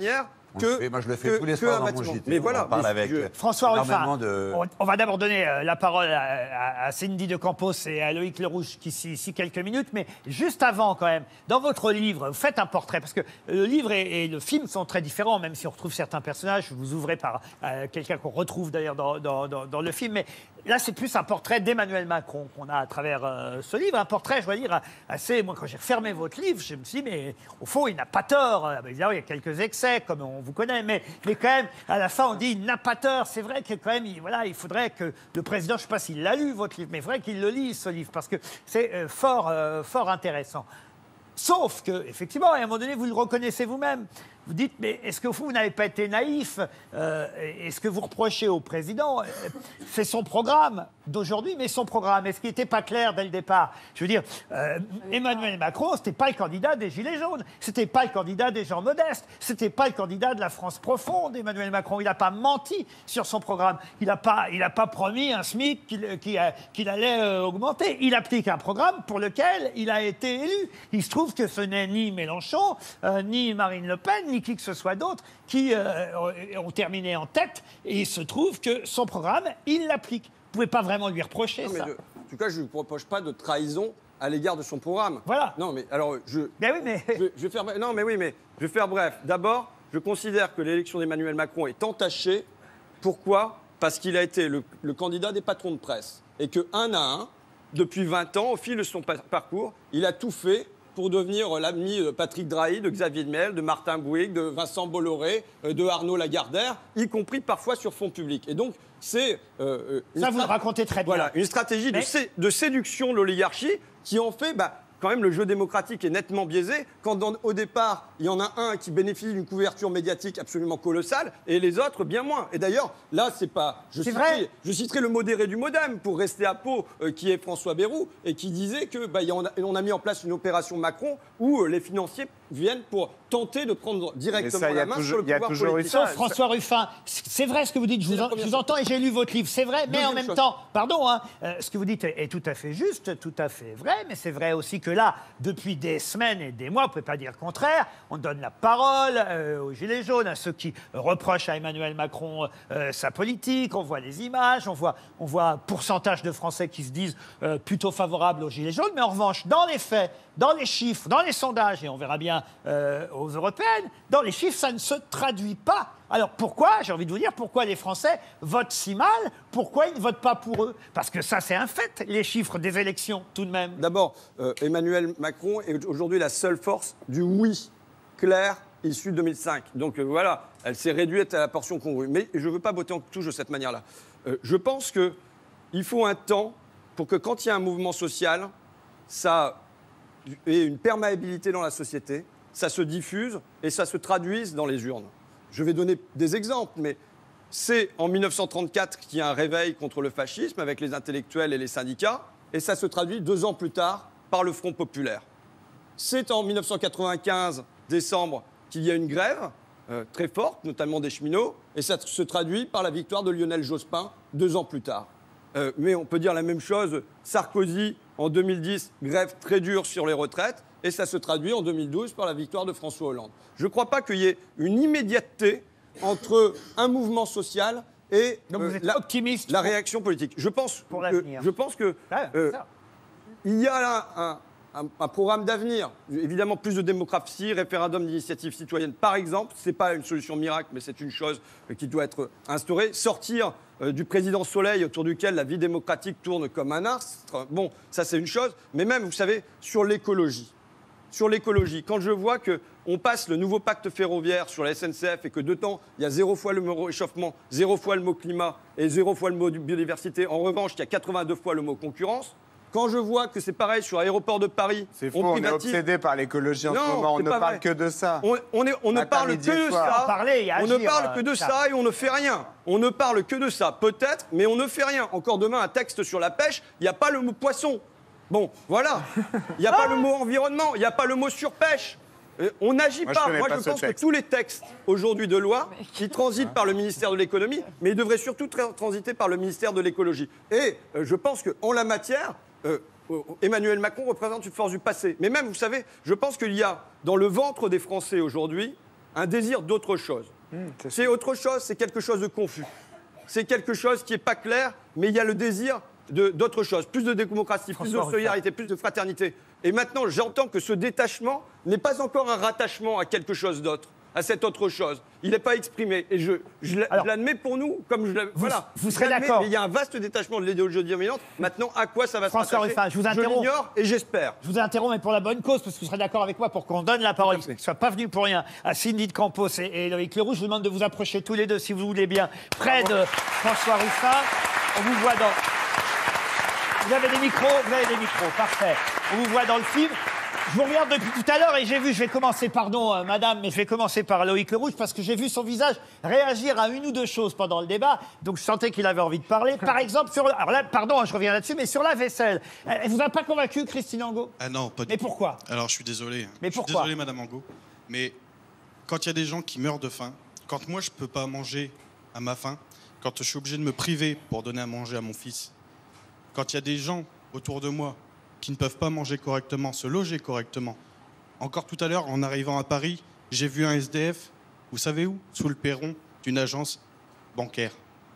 On que. le fait- moi, je le fais que- tous les que soirs un dans mon bâtiment. J T. Mais On voilà. en parle mais avec, je- euh, François Ruffin, énormément de- on, on va d'abord donner euh, la parole à, à- à Cindy de Campos et à Loïc Lerouge qui ici, ici quelques minutes, mais juste avant quand même, dans votre livre, vous faites un portrait, parce que le livre et, et le film sont très différents, même si on retrouve certains personnages, vous ouvrez par euh, quelqu'un qu'on retrouve d'ailleurs dans, dans- dans- dans le film, mais là c'est plus un portrait d'Emmanuel Macron qu'on a à travers euh, ce livre, un portrait, je dois dire, assez... Moi quand j'ai refermé votre livre, je me suis dit, mais au fond il n'a pas tort, Euh, évidemment il y a quelques excès, comme on vous connaît, mais, mais quand même, à la fin on dit, il n'a pas tort, c'est vrai que quand même, il, voilà, il faudrait que le président, je ne sais pas s'il l'a lu votre livre, mais il faudrait qu'il le lise ce livre, parce que c'est euh, fort, euh, fort intéressant. Sauf que, effectivement, à un moment donné, vous le reconnaissez vous-même. Vous dites, mais est-ce que vous, vous n'avez pas été naïf euh, Est-ce que vous reprochez au président euh, C'est son programme d'aujourd'hui, mais son programme. Est-ce qu'il n'était pas clair dès le départ? Je veux dire, euh, Emmanuel Macron, ce n'était pas le candidat des Gilets jaunes. Ce n'était pas le candidat des gens modestes. Ce n'était pas le candidat de la France profonde, Emmanuel Macron. Il n'a pas menti sur son programme. Il n'a pas, il n'a pas promis un SMIC qu'il qu'il a- qu'il allait euh, augmenter. Il applique un programme pour lequel il a été élu. Il se trouve que ce n'est ni Mélenchon, euh, ni Marine Le Pen, ni qui que ce soit d'autre qui euh, ont terminé en tête. Et il se trouve que son programme, il l'applique. Vous ne pouvez pas vraiment lui reprocher Non, mais ça. de- en tout cas, je ne lui reproche pas de trahison à l'égard de son programme. Voilà. Non, mais alors, je. Ben oui, mais. Je, je vais faire. Non, mais oui, mais je vais faire bref. D'abord, je considère que l'élection d'Emmanuel Macron est entachée. Pourquoi? Parce qu'il a été le, le candidat des patrons de presse. Et que, un à un, depuis vingt ans, au fil de son pa- parcours, il a tout fait pour devenir l'ami de Patrick Drahi, de Xavier de Mel, de Martin Bouygues, de Vincent Bolloré, euh, de Arnaud Lagardère, y compris parfois sur fond public. Et donc, c'est... euh, une Ça, vous le strat- racontez très bien. Voilà, une stratégie de, Mais- sé- de séduction de l'oligarchie qui en fait... Bah, quand même, le jeu démocratique est nettement biaisé. Quand, dans- au départ, il y en a un qui bénéficie d'une couverture médiatique absolument colossale et les autres bien moins. Et d'ailleurs, là, c'est pas. Je C'est citerai, vrai. je citerai le modéré du Modem pour rester à Pau, euh, qui est François Bayrou, et qui disait que bah, il y en a- on a mis en place une opération Macron où euh, les financiers viennent pour tenter de prendre directement ça, il y a la main toujours- sur le il y a pouvoir toujours eu politique. ça. Sauf François Ruffin. C'est vrai ce que vous dites, je vous, en- je vous entends et j'ai lu votre livre, c'est vrai, mais en Deuxième même chose. temps, pardon, hein, euh, ce que vous dites est, est tout à fait juste, tout à fait vrai, mais c'est vrai aussi que là, depuis des semaines et des mois, vous ne pouvez pas dire le contraire, on donne la parole euh, aux Gilets jaunes, à ceux qui reprochent à Emmanuel Macron euh, sa politique, on voit les images, on voit, on voit un pourcentage de Français qui se disent euh, plutôt favorables aux Gilets jaunes, mais en revanche, dans les faits, dans les chiffres, dans les sondages, et on verra bien euh, aux européennes, dans les chiffres, ça ne se traduit pas. Alors pourquoi, j'ai envie de vous dire, pourquoi les Français votent si mal? Pourquoi ils ne votent pas pour eux? Parce que ça, c'est un fait, les chiffres des élections, tout de même. D'abord, euh, Emmanuel Macron est aujourd'hui la seule force du oui clair issu de deux mille cinq. Donc euh, voilà, elle s'est réduite à la portion congrue. Mais je ne veux pas botter en touche de cette manière-là. Euh, je pense qu'il faut un temps pour que quand il y a un mouvement social, ça ait une perméabilité dans la société, ça se diffuse et ça se traduise dans les urnes. Je vais donner des exemples, mais c'est en mille neuf cent trente-quatre qu'il y a un réveil contre le fascisme avec les intellectuels et les syndicats, et ça se traduit deux ans plus tard par le Front populaire. C'est en mille neuf cent quatre-vingt-quinze, décembre, qu'il y a une grève euh, très forte, notamment des cheminots, et ça se traduit par la victoire de Lionel Jospin deux ans plus tard. Euh, mais on peut dire la même chose, Sarkozy, en deux mille dix, grève très dure sur les retraites, et ça se traduit en deux mille douze par la victoire de François Hollande. Je ne crois pas qu'il y ait une immédiateté entre un mouvement social et Donc euh, vous êtes la, optimiste la pour- réaction politique. Je pense pour que, l'avenir. je pense que Ouais, c'est euh, ça. il y a là un, un- un programme d'avenir. Évidemment, plus de démocratie, référendum d'initiative citoyenne, par exemple. Ce n'est pas une solution miracle, mais c'est une chose euh, qui doit être instaurée. Sortir euh, du président Soleil autour duquel la vie démocratique tourne comme un astre. Bon, ça c'est une chose. Mais même, vous savez, sur l'écologie. Sur l'écologie, quand je vois qu'on passe le nouveau pacte ferroviaire sur la S N C F et que de temps, il y a zéro fois le mot réchauffement, zéro fois le mot climat et zéro fois le mot biodiversité, en revanche, il y a quatre-vingt-deux fois le mot concurrence. Quand je vois que c'est pareil sur l'aéroport de Paris, C'est faux, on, est obsédé par l'écologie en Non, ce moment, on c'est ne pas parle vrai. que de ça. On, on est- on ne Matin, parle midi et que de soir. ça. En parler et on ne agir, parle que de euh, ça. ça. et on ne fait rien. On ne parle que de ça, peut-être, mais on ne fait rien. Encore demain, un texte sur la pêche, il n'y a pas le mot poisson. Bon, voilà. Il n'y a pas le mot environnement, il n'y a pas le mot surpêche. Euh, on n'agit Moi, je pas. connais Moi, pas je ce pense que texte. tous les textes aujourd'hui de loi, qui transitent par le ministère de l'économie, mais ils devraient surtout tra- transiter par le ministère de l'écologie. Et euh, je pense qu'en la matière, euh, euh, Emmanuel Macron représente une force du passé. Mais même, vous savez, je pense qu'il y a dans le ventre des Français aujourd'hui un désir d'autre chose. C'est autre chose, c'est quelque chose de confus. C'est quelque chose qui n'est pas clair, mais il y a le désir de- d'autre chose. Plus de démocratie, plus de François solidarité, plus de fraternité. Et maintenant, j'entends que ce détachement n'est pas encore un rattachement à quelque chose d'autre, à cette autre chose. Il n'est pas exprimé. Et je, je l'a- je l'admets pour nous, comme je l'ai- voilà. vous Je serez l'admets, d'accord. mais il y a un vaste détachement de l'idéologie dominante. Maintenant, à quoi ça va François se rattacher Ruffin, je vous interromps. l'ignore et j'espère. Je vous interromps, mais pour la bonne cause, parce que vous serez d'accord avec moi pour qu'on donne la parole, que ne soit pas venu pour rien, à Cindy de Campos et, et Loïc Leroux. Je vous demande de vous approcher tous les deux, si vous voulez bien, près de François Ruffin. On vous voit dans... Vous avez des micros? Vous avez des micros, parfait. On vous voit dans le film. Je vous regarde depuis tout à l'heure et j'ai vu, je vais commencer, pardon euh, madame, mais je vais commencer par Loïc Leroux parce que j'ai vu son visage réagir à une ou deux choses pendant le débat, donc je sentais qu'il avait envie de parler. Par exemple, sur... Alors là, pardon, hein, je reviens là-dessus, mais sur la vaisselle. Elle vous a pas convaincu, Christine Angot? Ah non, pas du Mais tout. pourquoi? Alors je suis désolé. Mais je suis pourquoi désolé, Madame Angot. Mais quand il y a des gens qui meurent de faim, quand moi je peux pas manger à ma faim, quand je suis obligé de me priver pour donner à manger à mon fils, quand il y a des gens autour de moi qui ne peuvent pas manger correctement, se loger correctement. Encore tout à l'heure, en arrivant à Paris, j'ai vu un S D F, vous savez où? Sous le perron d'une agence bancaire.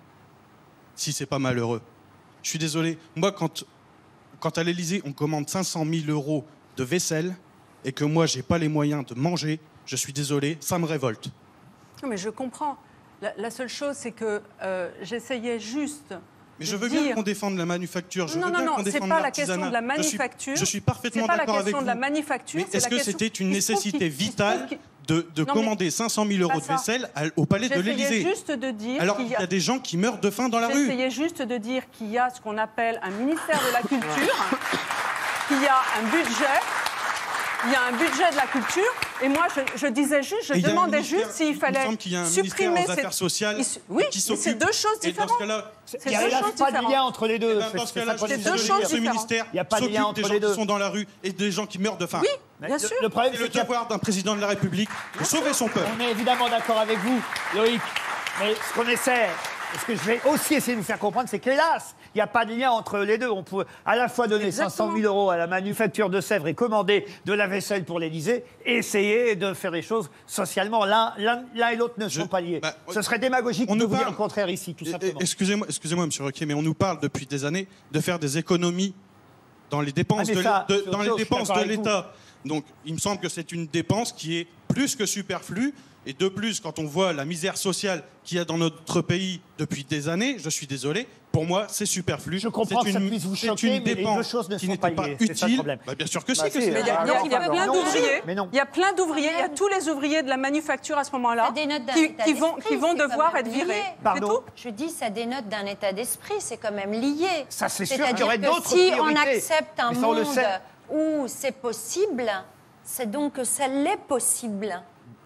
Si c'est pas malheureux. Je suis désolé. Moi, quand, quand à l'Élysée, on commande cinq cent mille euros de vaisselle et que moi, j'ai pas les moyens de manger, je suis désolé, ça me révolte. Non, mais je comprends. La, la seule chose, c'est que euh, j'essayais juste. Mais je de veux bien dire- qu'on défende la manufacture. Je non, veux non, bien non, qu'on c'est défende pas la question l'artisanat. de la Je suis- manufacture. Je suis parfaitement C'est pas la d'accord avec question vous. de la manufacture. Mais c'est est-ce la que question- c'était une il se trouve nécessité qu'il- il se trouve vitale qu'il- de, de Non, mais commander cinq cent mille euros pas de ça. vaisselle à- au palais de J'essayais l'Élysée? juste de dire Alors qu'il qu'il y y a- a des gens qui meurent de faim dans la rue. J'essayais juste de dire qu'il y a ce qu'on appelle un ministère de la culture, qu'il y a un budget, il y a un budget de la culture, et moi je, je disais juste, je Et il y a un demandais ministère- juste s'il il me fallait semble qu'il y a un supprimer ministère aux cette- Affaires sociales il se- Oui, qui mais s'occupe- c'est deux choses Et dans ce différentes. cas-là, C'est Il n'y a deux il y a choses pas de différentes. lien entre les deux. Eh ben, C'est- dans ce c'est cas-là, ça je que suis je deux veux désolé, choses dire. ce différentes. ministère Il y a pas de s'occupe lien entre des gens les deux. qui sont dans la rue et des gens qui meurent de faim. Oui, Mais bien le- sûr. Le problème, C'est c'est le qu'il y a- devoir d'un président de la République de sauver son peuple. On est évidemment d'accord avec vous, Loïc. Mais ce qu'on essaie, et ce que je vais aussi essayer de vous faire comprendre, c'est qu'hélas, il n'y a pas de lien entre les deux. On peut à la fois donner cinq cent mille euros à la manufacture de Sèvres et commander de la vaisselle pour l'Élysée et essayer de faire des choses socialement. L'un l'un- l'un et l'autre ne sont pas liés. bah, Ce serait démagogique on de nous vous dire parle- le contraire ici, tout Et- et- simplement. Excusez-moi, excusez-moi, Monsieur Ruquier, mais on nous parle depuis des années de faire des économies dans les dépenses Ah, mais de, ça, de- c'est autre dans les chose, je suis dépenses d'accord de avec vous. l'État. Donc, il me semble que c'est une dépense qui est plus que superflue. Et de plus, quand on voit la misère sociale qu'il y a dans notre pays depuis des années, je suis désolé, pour moi, c'est superflu. Je comprends que ça puisse vous choquer, mais les deux choses ne qui sont n'était pas pas liées, c'est ça le utile. problème. Bah, bien sûr que Bah, si. que si, c'est- Mais il y a, il y a- il y a plein Non, d'ouvriers. mais non. Il y a plein d'ouvriers. Il y a tous les ouvriers de la manufacture à ce moment-là Ça dénote d'un qui, état qui vont, d'esprit, qui vont c'est quand devoir même être virés. lié. C'est Pardon tout. Je dis, ça dénote d'un état d'esprit, c'est quand même lié. Ça, c'est sûr C'est-à-dire qu'il y aurait que d'autres si priorités. on accepte un Mais ça, on le monde sait. où c'est possible, c'est donc que ça l'est possible.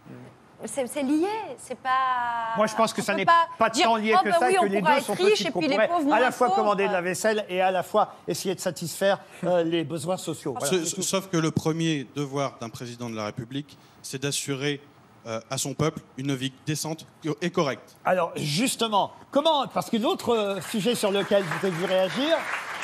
C'est c'est lié, c'est pas. Moi, je pense que on ça peut n'est pas pas dire, tant lié oh, que bah ça, oui, que on les pourra deux sont être riche possibles. et Qu'on puis les pourrait pauvres à la moins fois pauvres. commander de la vaisselle et à la fois essayer de satisfaire euh, les besoins sociaux. Voilà, Ce- c'est tout. Sauf que le premier devoir d'un président de la République, c'est d'assurer euh, à son peuple une vie décente et correcte. Alors, justement, comment... Parce que l'autre euh, sujet sur lequel vous avez vu réagir...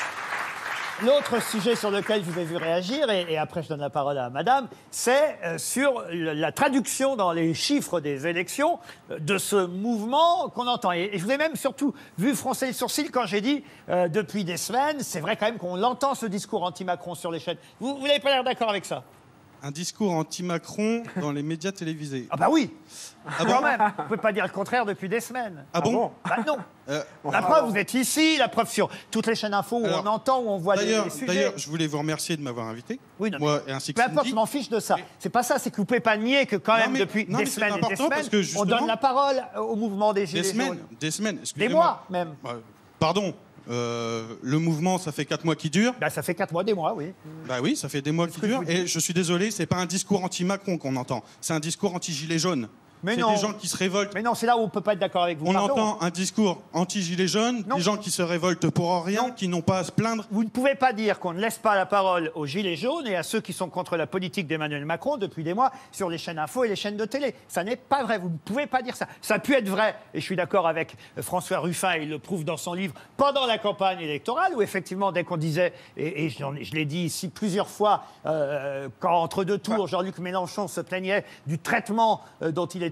L'autre sujet sur lequel je vous ai vu réagir, et, et après je donne la parole à madame, c'est euh, sur le- la traduction dans les chiffres des élections euh, de ce mouvement qu'on entend. Et, et je vous ai même surtout vu froncer le sourcil quand j'ai dit, euh, depuis des semaines, c'est vrai quand même qu'on l'entend ce discours anti-Macron sur les chaînes. Vous, vous n'avez pas l'air d'accord avec ça? Un discours anti-Macron dans les médias télévisés. Ah bah oui. Ah Quand bon même, vous ne pouvez pas dire le contraire depuis des semaines. Ah bon Bah non. Euh, La preuve, vous êtes ici, la preuve sur toutes les chaînes info où Alors, on entend, où on voit les, D'ailleurs, les sujets. d'ailleurs, je voulais vous remercier de m'avoir invité. Oui, non, Moi, et ainsi que Peu importe, Cindy. je m'en fiche de ça. C'est pas ça, c'est que vous pouvez pas nier que quand Non, même mais- depuis non, des mais c'est semaines et des important semaines, parce que on justement- donne la parole au mouvement des Des Gilets semaines, jaunes. des semaines. Des excusez-moi. mois même. Euh, Pardon, euh, le mouvement, ça fait quatre mois qui dure. Bah, ça fait quatre mois, des mois, oui. Bah oui, ça fait des mois qui durent. Et je suis désolé, c'est pas un discours anti-Macron qu'on entend. C'est un discours anti-Gilets jaunes. Mais C'est non. des gens qui se révoltent. Mais non, c'est là où on peut pas être d'accord avec vous. On Pardon. entend un discours anti-Gilets jaunes, des gens qui se révoltent pour rien, qui n'ont pas à se plaindre. Vous ne pouvez pas dire qu'on ne laisse pas la parole aux Gilets jaunes et à ceux qui sont contre la politique d'Emmanuel Macron depuis des mois sur les chaînes info et les chaînes de télé. Ça n'est pas vrai. Vous ne pouvez pas dire ça. Ça a pu être vrai, et je suis d'accord avec François Ruffin, il le prouve dans son livre, pendant la campagne électorale, où effectivement, dès qu'on disait, et, et j'en ai- je l'ai dit ici plusieurs fois, euh, quand entre deux tours, Jean-Luc Mélenchon se plaignait du traitement euh, dont il était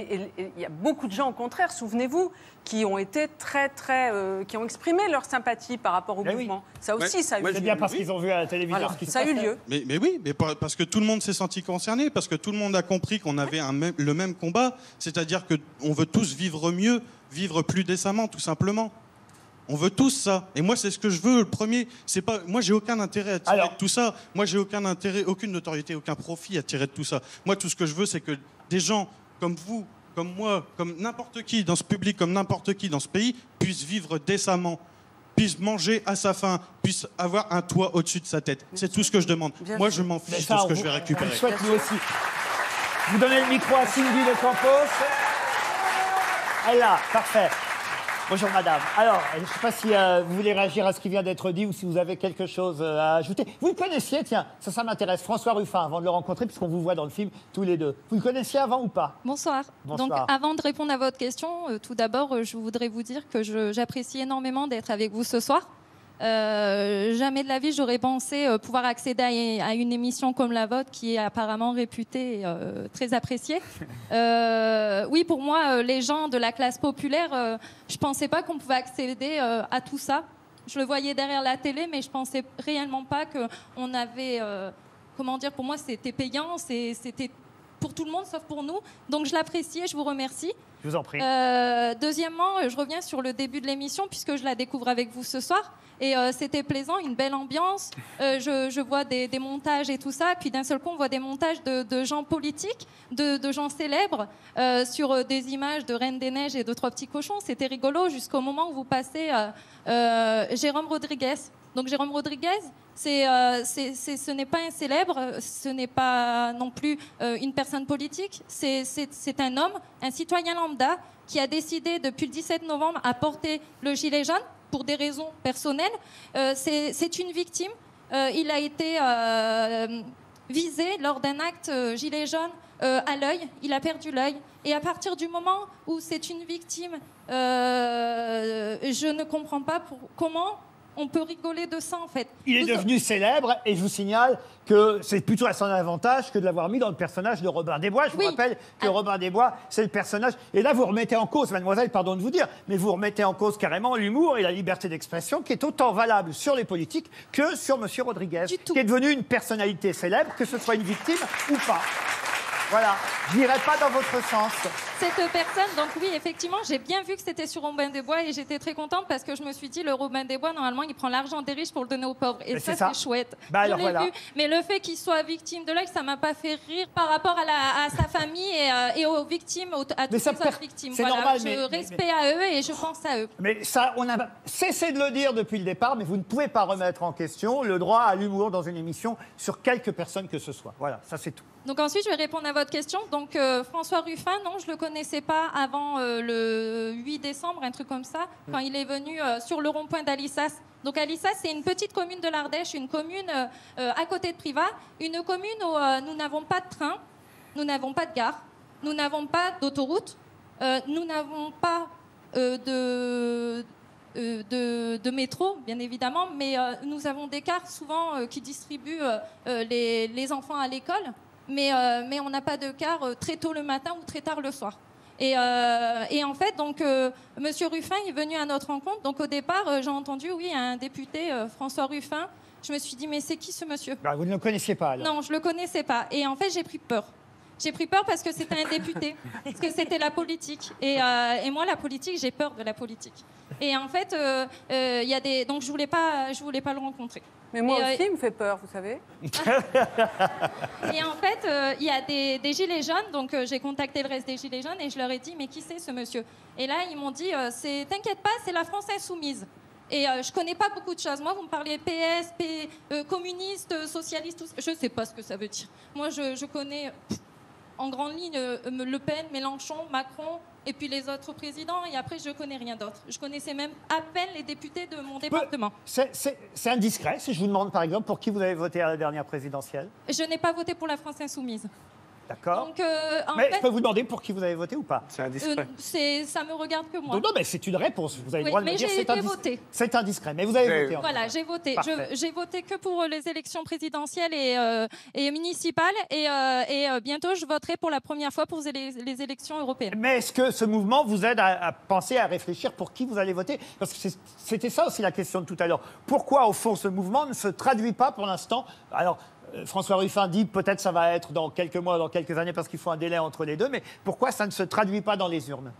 et, et Et il y a beaucoup de gens, au contraire, souvenez-vous, qui ont été très, très, euh, qui ont exprimé leur sympathie par rapport au Ben mouvement. oui. Ça aussi, Ouais. ça a eu Ouais, lieu. C'est bien parce qu'ils ont vu à la télévision Voilà, ce qui se ça a eu passait. lieu. Mais, mais oui, mais par- parce que tout le monde s'est senti concerné, parce que tout le monde a compris qu'on avait un même- le même combat, c'est-à-dire qu'on veut tous vivre mieux, vivre plus décemment, tout simplement. On veut tous ça. Et moi, c'est ce que je veux. Le premier, c'est pas. Moi, j'ai aucun intérêt à tirer Alors- de tout ça. Moi, j'ai aucun intérêt, aucune notoriété, aucun profit à tirer de tout ça. Moi, tout ce que je veux, c'est que des gens comme vous, comme moi, comme n'importe qui dans ce public, comme n'importe qui dans ce pays, puissent vivre décemment, puissent manger à sa faim, puissent avoir un toit au-dessus de sa tête. C'est tout ce que je demande. Bien Moi, sûr. je m'en Mais fiche ça, de ce on que vous- je vais On récupérer. le souhaite nous aussi. Vous donnez le micro à Cindy de Campos. Elle là, parfait. Bonjour madame. Alors, je ne sais pas si euh, vous voulez réagir à ce qui vient d'être dit ou si vous avez quelque chose euh, à ajouter. Vous le connaissiez, tiens, ça, ça m'intéresse, François Ruffin, avant de le rencontrer, puisqu'on vous voit dans le film tous les deux. Vous le connaissiez avant ou pas? Bonsoir. Bonsoir. Donc, avant de répondre à votre question, euh, tout d'abord, euh, je voudrais vous dire que je- j'apprécie énormément d'être avec vous ce soir. Euh, jamais de la vie, j'aurais pensé euh, pouvoir accéder à, à une émission comme la vôtre, qui est apparemment réputée euh, très appréciée. Euh, oui, pour moi, euh, les gens de la classe populaire, euh, je pensais pas qu'on pouvait accéder euh, à tout ça. Je le voyais derrière la télé, mais je pensais réellement pas qu'on avait... euh, comment dire, pour moi, c'était payant, c'est- c'était pour tout le monde, sauf pour nous. Donc, je l'apprécie et je vous remercie. Je vous en prie. Euh, deuxièmement, euh, je reviens sur le début de l'émission, puisque je la découvre avec vous ce soir. Et euh, c'était plaisant, une belle ambiance. Euh, je, je vois des, des montages et tout ça. Puis d'un seul coup, on voit des montages de, de gens politiques, de, de gens célèbres, euh, sur euh, des images de Reine des Neiges et de Trois Petits Cochons. C'était rigolo jusqu'au moment où vous passez euh, euh, Jérôme Rodriguez. Donc Jérôme Rodriguez, c'est, euh, c'est, c'est, ce n'est pas un célèbre, ce n'est pas non plus euh, une personne politique, c'est, c'est, c'est un homme, un citoyen lambda qui a décidé depuis le dix-sept novembre à porter le gilet jaune pour des raisons personnelles. Euh, c'est, c'est une victime. Euh, il a été euh, visé lors d'un acte euh, gilet jaune euh, à l'œil. Il a perdu l'œil. Et à partir du moment où c'est une victime, euh, je ne comprends pas pour, comment on peut rigoler de ça, en fait. Il est Vous- devenu célèbre et je vous signale que c'est plutôt à son avantage que de l'avoir mis dans le personnage de Robin des Bois. Je vous rappelle que Robin des Bois, c'est le personnage. Et là, vous remettez en cause, mademoiselle, pardon de vous dire, mais vous remettez en cause carrément l'humour et la liberté d'expression qui est autant valable sur les politiques que sur Monsieur Rodriguez, qui est devenu une personnalité célèbre, que ce soit une victime ou pas. Voilà, je n'irai pas dans votre sens. Cette personne, donc oui, effectivement, j'ai bien vu que c'était sur Robin des Bois et j'étais très contente parce que je me suis dit, le Robin des Bois, normalement, il prend l'argent des riches pour le donner aux pauvres. Et Mais ça, c'est ça. c'est chouette. Bah je alors l'ai voilà. vu. Mais le fait qu'il soit victime de l'œil, ça m'a pas fait rire par rapport à, la, à sa famille et, euh, et aux victimes, aux- à toutes ça les per- autres victimes. c'est Voilà, normal, je mais- mais- respecte à eux et je pense à eux. Mais ça, on a cessé de le dire depuis le départ, mais vous ne pouvez pas remettre en question le droit à l'humour dans une émission sur quelque personne que ce soit. Voilà, ça c'est tout. Donc ensuite, je vais répondre à votre question. Donc euh, François Ruffin, non, je le connaissais pas avant euh, le huit décembre, un truc comme ça, quand il est venu euh, sur le rond-point d'Alissas. Donc Alissas, c'est une petite commune de l'Ardèche, une commune euh, euh, à côté de Privas, une commune où euh, nous n'avons pas de train, nous n'avons pas de gare, nous n'avons pas d'autoroute, euh, nous n'avons pas euh, de... euh, de, de métro, bien évidemment, mais euh, nous avons des cars souvent euh, qui distribuent euh, euh, les, les enfants à l'école, mais, euh, mais on n'a pas de car euh, très tôt le matin ou très tard le soir. Et, euh, et en fait, donc, euh, Monsieur Ruffin est venu à notre rencontre. Donc au départ, euh, j'ai entendu, oui, un député, euh, François Ruffin. Je me suis dit, mais c'est qui ce monsieur? Bah, vous ne le connaissiez pas alors. Non, je le connaissais pas. Et en fait, j'ai pris peur. J'ai pris peur parce que c'était un député, parce que c'était la politique. Et, euh, et moi, la politique, j'ai peur de la politique. Et en fait, euh, euh, il y a des, donc je voulais pas, je voulais pas le rencontrer. Mais moi Et, euh, aussi, il me fait peur, vous savez. Et en fait, euh, il y a des, des gilets jaunes, donc euh, j'ai contacté le reste des gilets jaunes et je leur ai dit, mais qui c'est ce monsieur? Et là, ils m'ont dit, euh, c'est, t'inquiète pas, c'est la France insoumise. Et euh, je connais pas beaucoup de choses. Moi, vous me parlez P S, P, euh, communiste, euh, socialiste, tout ça. Je sais pas ce que ça veut dire. Moi, je, je connais pff, en grande ligne euh, Le Pen, Mélenchon, Macron, et puis les autres présidents. Et après, je connais rien d'autre. Je connaissais même à peine les députés de mon département. C'est- C'est c'est indiscret si je vous demande par exemple pour qui vous avez voté à la dernière présidentielle. Je n'ai pas voté pour la France insoumise. D'accord. Donc, euh, en Mais fait, je peux vous demander pour qui vous avez voté ou pas? C'est euh, c'est, ça me regarde que moi. Non, non, mais c'est une réponse. Vous avez Oui, le droit de mais me dire j'ai c'est été indiscret. votée. C'est indiscret, mais vous avez voté. en Voilà, fait. j'ai voté. Parfait. Je- J'ai voté que pour les élections présidentielles et, euh, et municipales. Et, euh, et euh, bientôt, je voterai pour la première fois pour les, les élections européennes. Mais est-ce que ce mouvement vous aide à, à penser, à réfléchir pour qui vous allez voter? Parce que c'est- c'était ça aussi la question de tout à l'heure. Pourquoi, au fond, ce mouvement ne se traduit pas pour l'instant? Alors, euh, François Ruffin dit peut-être ça va être dans quelques mois, dans quelques années, parce qu'il faut un délai entre les deux. Mais pourquoi ça ne se traduit pas dans les urnes?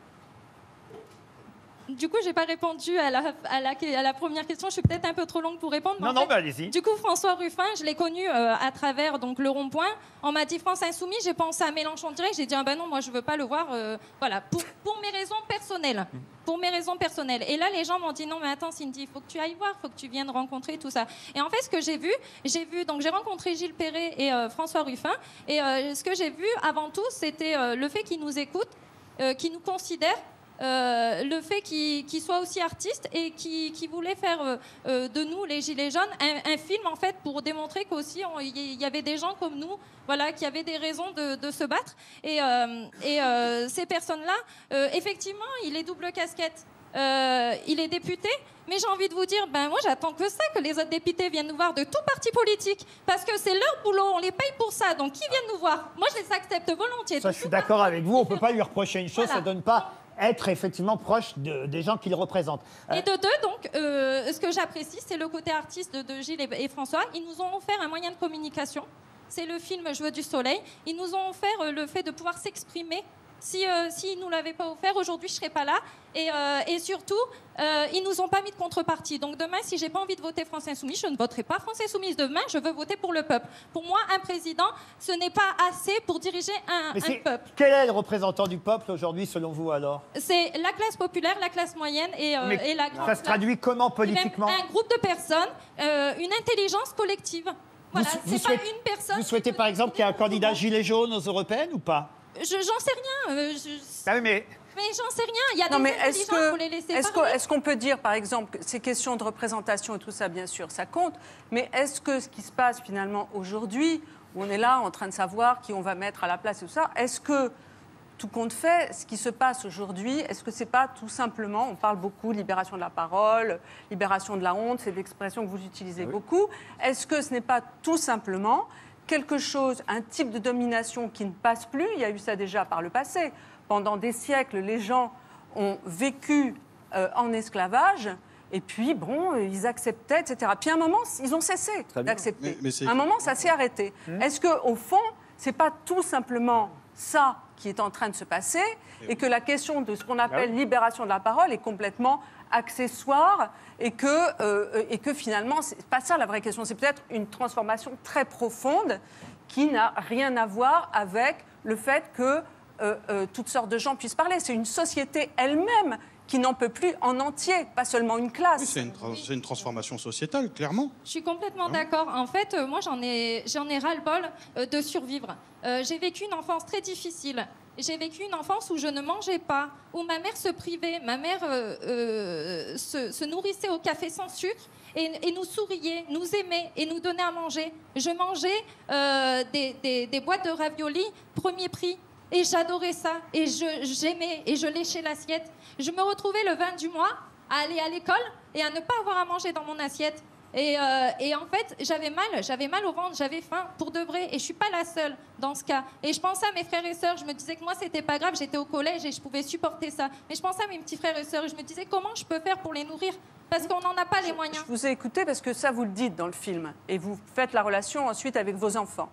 Du coup, j'ai pas répondu à la, à, la, à la première question. Je suis peut-être un peu trop longue pour répondre. mais Non, en non, fait, mais allez-y. Du coup, François Ruffin, je l'ai connu euh, à travers donc, le rond-point. On m'a dit France Insoumise. J'ai pensé à Mélenchon direct. J'ai dit ah ben non, moi je veux pas le voir. euh, voilà, pour, pour mes raisons personnelles. Pour mes raisons personnelles. Et là, les gens m'ont dit non, mais attends, Cindy, il faut que tu ailles voir, il faut que tu viennes rencontrer tout ça. Et en fait, ce que j'ai vu, j'ai vu, donc j'ai rencontré Gilles Perret et euh, François Ruffin. Et euh, ce que j'ai vu avant tout, c'était euh, le fait qu'ils nous écoutent, euh, qu'ils nous considèrent. Euh, le fait qu'il qu'il soit aussi artiste et qu'il qu'il voulait faire euh, euh, de nous, les Gilets jaunes, un, un film en fait pour démontrer qu'aussi on- il y avait des gens comme nous, voilà, qui avaient des raisons de, de se battre. Et, euh, et euh, ces personnes-là, euh, effectivement, il est double casquette. Euh, il est député, mais j'ai envie de vous dire, ben moi j'attends que ça, que les autres députés viennent nous voir de tout parti politique, parce que c'est leur boulot, on les paye pour ça, donc qui viennent nous voir? Moi je les accepte volontiers. Ça, je suis d'accord avec vous. On ne peut pas lui reprocher une chose, Voilà. ça ne donne pas être effectivement proche de- des gens qu'il représente. Euh, Et de deux, donc, euh, ce que j'apprécie, c'est le côté artiste de, de Gilles et, et François. Ils nous ont offert un moyen de communication. C'est le film Je veux du soleil. Ils nous ont offert euh, le fait de pouvoir s'exprimer. Si, euh, s'ils ne nous l'avaient pas offert, aujourd'hui, je ne serais pas là. Et, euh, et surtout, euh, ils ne nous ont pas mis de contrepartie. Donc demain, si je n'ai pas envie de voter France Insoumise, je ne voterai pas France Insoumise. Demain, je veux voter pour le peuple. Pour moi, un président, ce n'est pas assez pour diriger un, mais un c'est- peuple. Quel est le représentant du peuple aujourd'hui, selon vous, alors? C'est la classe populaire, la classe moyenne et, euh, Mais et la grande ça se classe. traduit comment Et même politiquement? un groupe de personnes, euh, une intelligence collective. Voilà, Vous- vous c'est pas souhaitez- une personne. Vous souhaitez par exemple qu'il y ait un candidat gilet jaune aux européennes ou pas? Je- J'en sais rien. euh, je- Ah oui, mais Mais j'en sais rien. Il y a Non, des mais est-ce intelligents, il faut que les laisser est-ce parler. qu'on est-ce qu'on peut dire, par exemple, que ces questions de représentation et tout ça, bien sûr, ça compte, mais est-ce que ce qui se passe finalement aujourd'hui, où on est là en train de savoir qui on va mettre à la place et tout ça, est-ce que tout compte fait, ce qui se passe aujourd'hui, est-ce que c'est pas tout simplement, on parle beaucoup libération de la parole, libération de la honte, c'est l'expression que vous utilisez beaucoup, est-ce que ce n'est pas tout simplement quelque chose, un type de domination qui ne passe plus? Il y a eu ça déjà par le passé. Pendant des siècles, les gens ont vécu euh, en esclavage, et puis, bon, ils acceptaient, et cetera. Puis à un moment, ils ont cessé Très bien. d'accepter. Mais- mais c'est- À un moment, ça s'est arrêté. Est-ce qu'au fond, c'est pas tout simplement ça qui est en train de se passer, et que la question de ce qu'on appelle libération de la parole est complètement accessoire, et que, euh, et que finalement, c'est pas ça la vraie question. C'est peut-être une transformation très profonde qui n'a rien à voir avec le fait que euh, euh, toutes sortes de gens puissent parler. C'est une société elle-même qui n'en peut plus en entier, pas seulement une classe. Oui, c'est une, tra- c'est une transformation sociétale, clairement. Je suis complètement d'accord. En fait, euh, moi, j'en ai, j'en ai ras-le-bol euh, de survivre. Euh, j'ai vécu une enfance très difficile. J'ai vécu une enfance où je ne mangeais pas, où ma mère se privait, ma mère euh, euh, se, se nourrissait au café sans sucre et, et nous souriait, nous aimait et nous donnait à manger. Je mangeais euh, des, des- des boîtes de raviolis premier prix. Et j'adorais ça. Et je- j'aimais et je léchais l'assiette. Je me retrouvais le vingt du mois à aller à l'école et à ne pas avoir à manger dans mon assiette. Et, euh, et en fait, j'avais mal, j'avais mal au ventre, j'avais faim pour de vrai. Et je suis pas la seule dans ce cas. Et je pensais à mes frères et sœurs. Je me disais que moi, c'était pas grave. J'étais au collège et je pouvais supporter ça. Mais je pensais à mes petits frères et sœurs. Et je me disais comment je peux faire pour les nourrir, parce qu'on n'en a pas les moyens. Je vous ai écouté parce que ça, vous le dites dans le film. Et vous faites la relation ensuite avec vos enfants.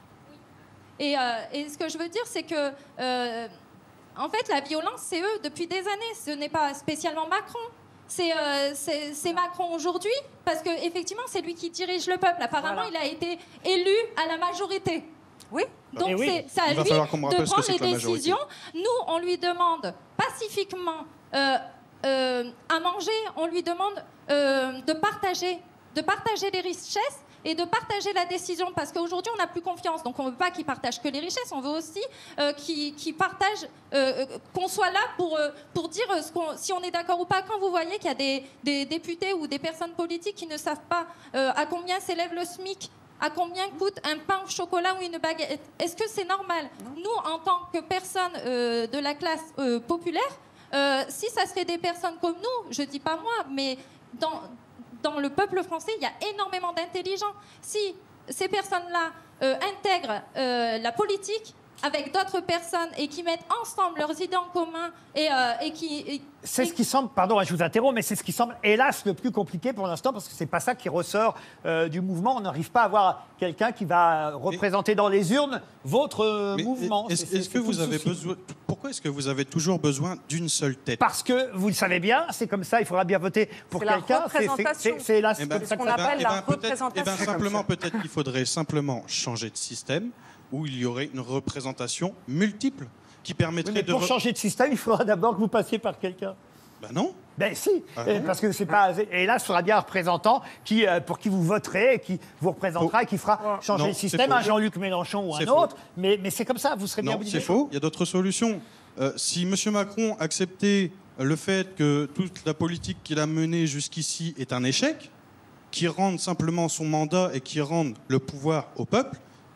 Et, euh, et ce que je veux dire, c'est que, euh, en fait, la violence, c'est eux depuis des années. Ce n'est pas spécialement Macron. C'est euh, c'est- c'est Macron aujourd'hui, parce qu'effectivement, c'est lui qui dirige le peuple. Apparemment, il a été élu à la majorité. Oui. Donc, Eh oui. c'est c'est à Il va lui falloir qu'on me de rappelle ce que prendre c'est les que la majorité. décisions. Nous, on lui demande pacifiquement euh, euh, à manger, on lui demande euh, de partager, de partager les richesses et de partager la décision, parce qu'aujourd'hui, on n'a plus confiance. Donc, on ne veut pas qu'il partage que les richesses, on veut aussi euh, qu'il qu'il partage, euh, euh, qu'on soit là pour, euh, pour dire euh, ce qu'on- si on est d'accord ou pas. Quand vous voyez qu'il y a des, des députés ou des personnes politiques qui ne savent pas euh, à combien s'élève le SMIC, à combien coûte un pain au chocolat ou une baguette. Est-ce que c'est normal? Nous, en tant que personnes euh, de la classe euh, populaire, euh, si ça serait des personnes comme nous, je dis pas moi, mais dans, dans le peuple français, il y a énormément d'intelligents. Si ces personnes-là euh, intègrent euh, la politique avec d'autres personnes et qui mettent ensemble leurs idées en commun et, euh, et qui... et- C'est ce qui semble, pardon, je vous interromps, mais c'est ce qui semble, hélas, le plus compliqué pour l'instant, parce que c'est pas ça qui ressort euh, du mouvement. On n'arrive pas à avoir quelqu'un qui va représenter dans les urnes votre euh, Mais mouvement. Est-ce C'est- est-ce c'est que tout vous le avez souci. besoin Pourquoi est-ce que vous avez toujours besoin d'une seule tête? Parce que, vous le savez bien, c'est comme ça, il faudra bien voter pour C'est la quelqu'un. C'est- c'est- représentation. C'est c'est hélas Eh comme ben, ça que qu'on ça appelle Eh la ben, peut-être- représentation. eh ben, simplement, peut-être qu'il faudrait simplement changer de système où il y aurait une représentation multiple qui Oui, permettrait mais de... pour re- changer de système, il faudra d'abord que vous passiez par quelqu'un. Ben non. Ben si, Ah Et non. parce que c'est pas. Et là, il faudra bien un représentant qui, euh, pour qui vous voterez, et qui vous représentera, et qui fera changer Non, le c'est système, faux. un Jean-Luc Mélenchon ou un C'est faux. autre. Mais, mais c'est comme ça, vous serez bien Non, obligé. c'est faux. Il y a d'autres solutions. Euh, si M. Macron acceptait le fait que toute la politique qu'il a menée jusqu'ici est un échec, qui rende simplement son mandat et qui rende le pouvoir au peuple,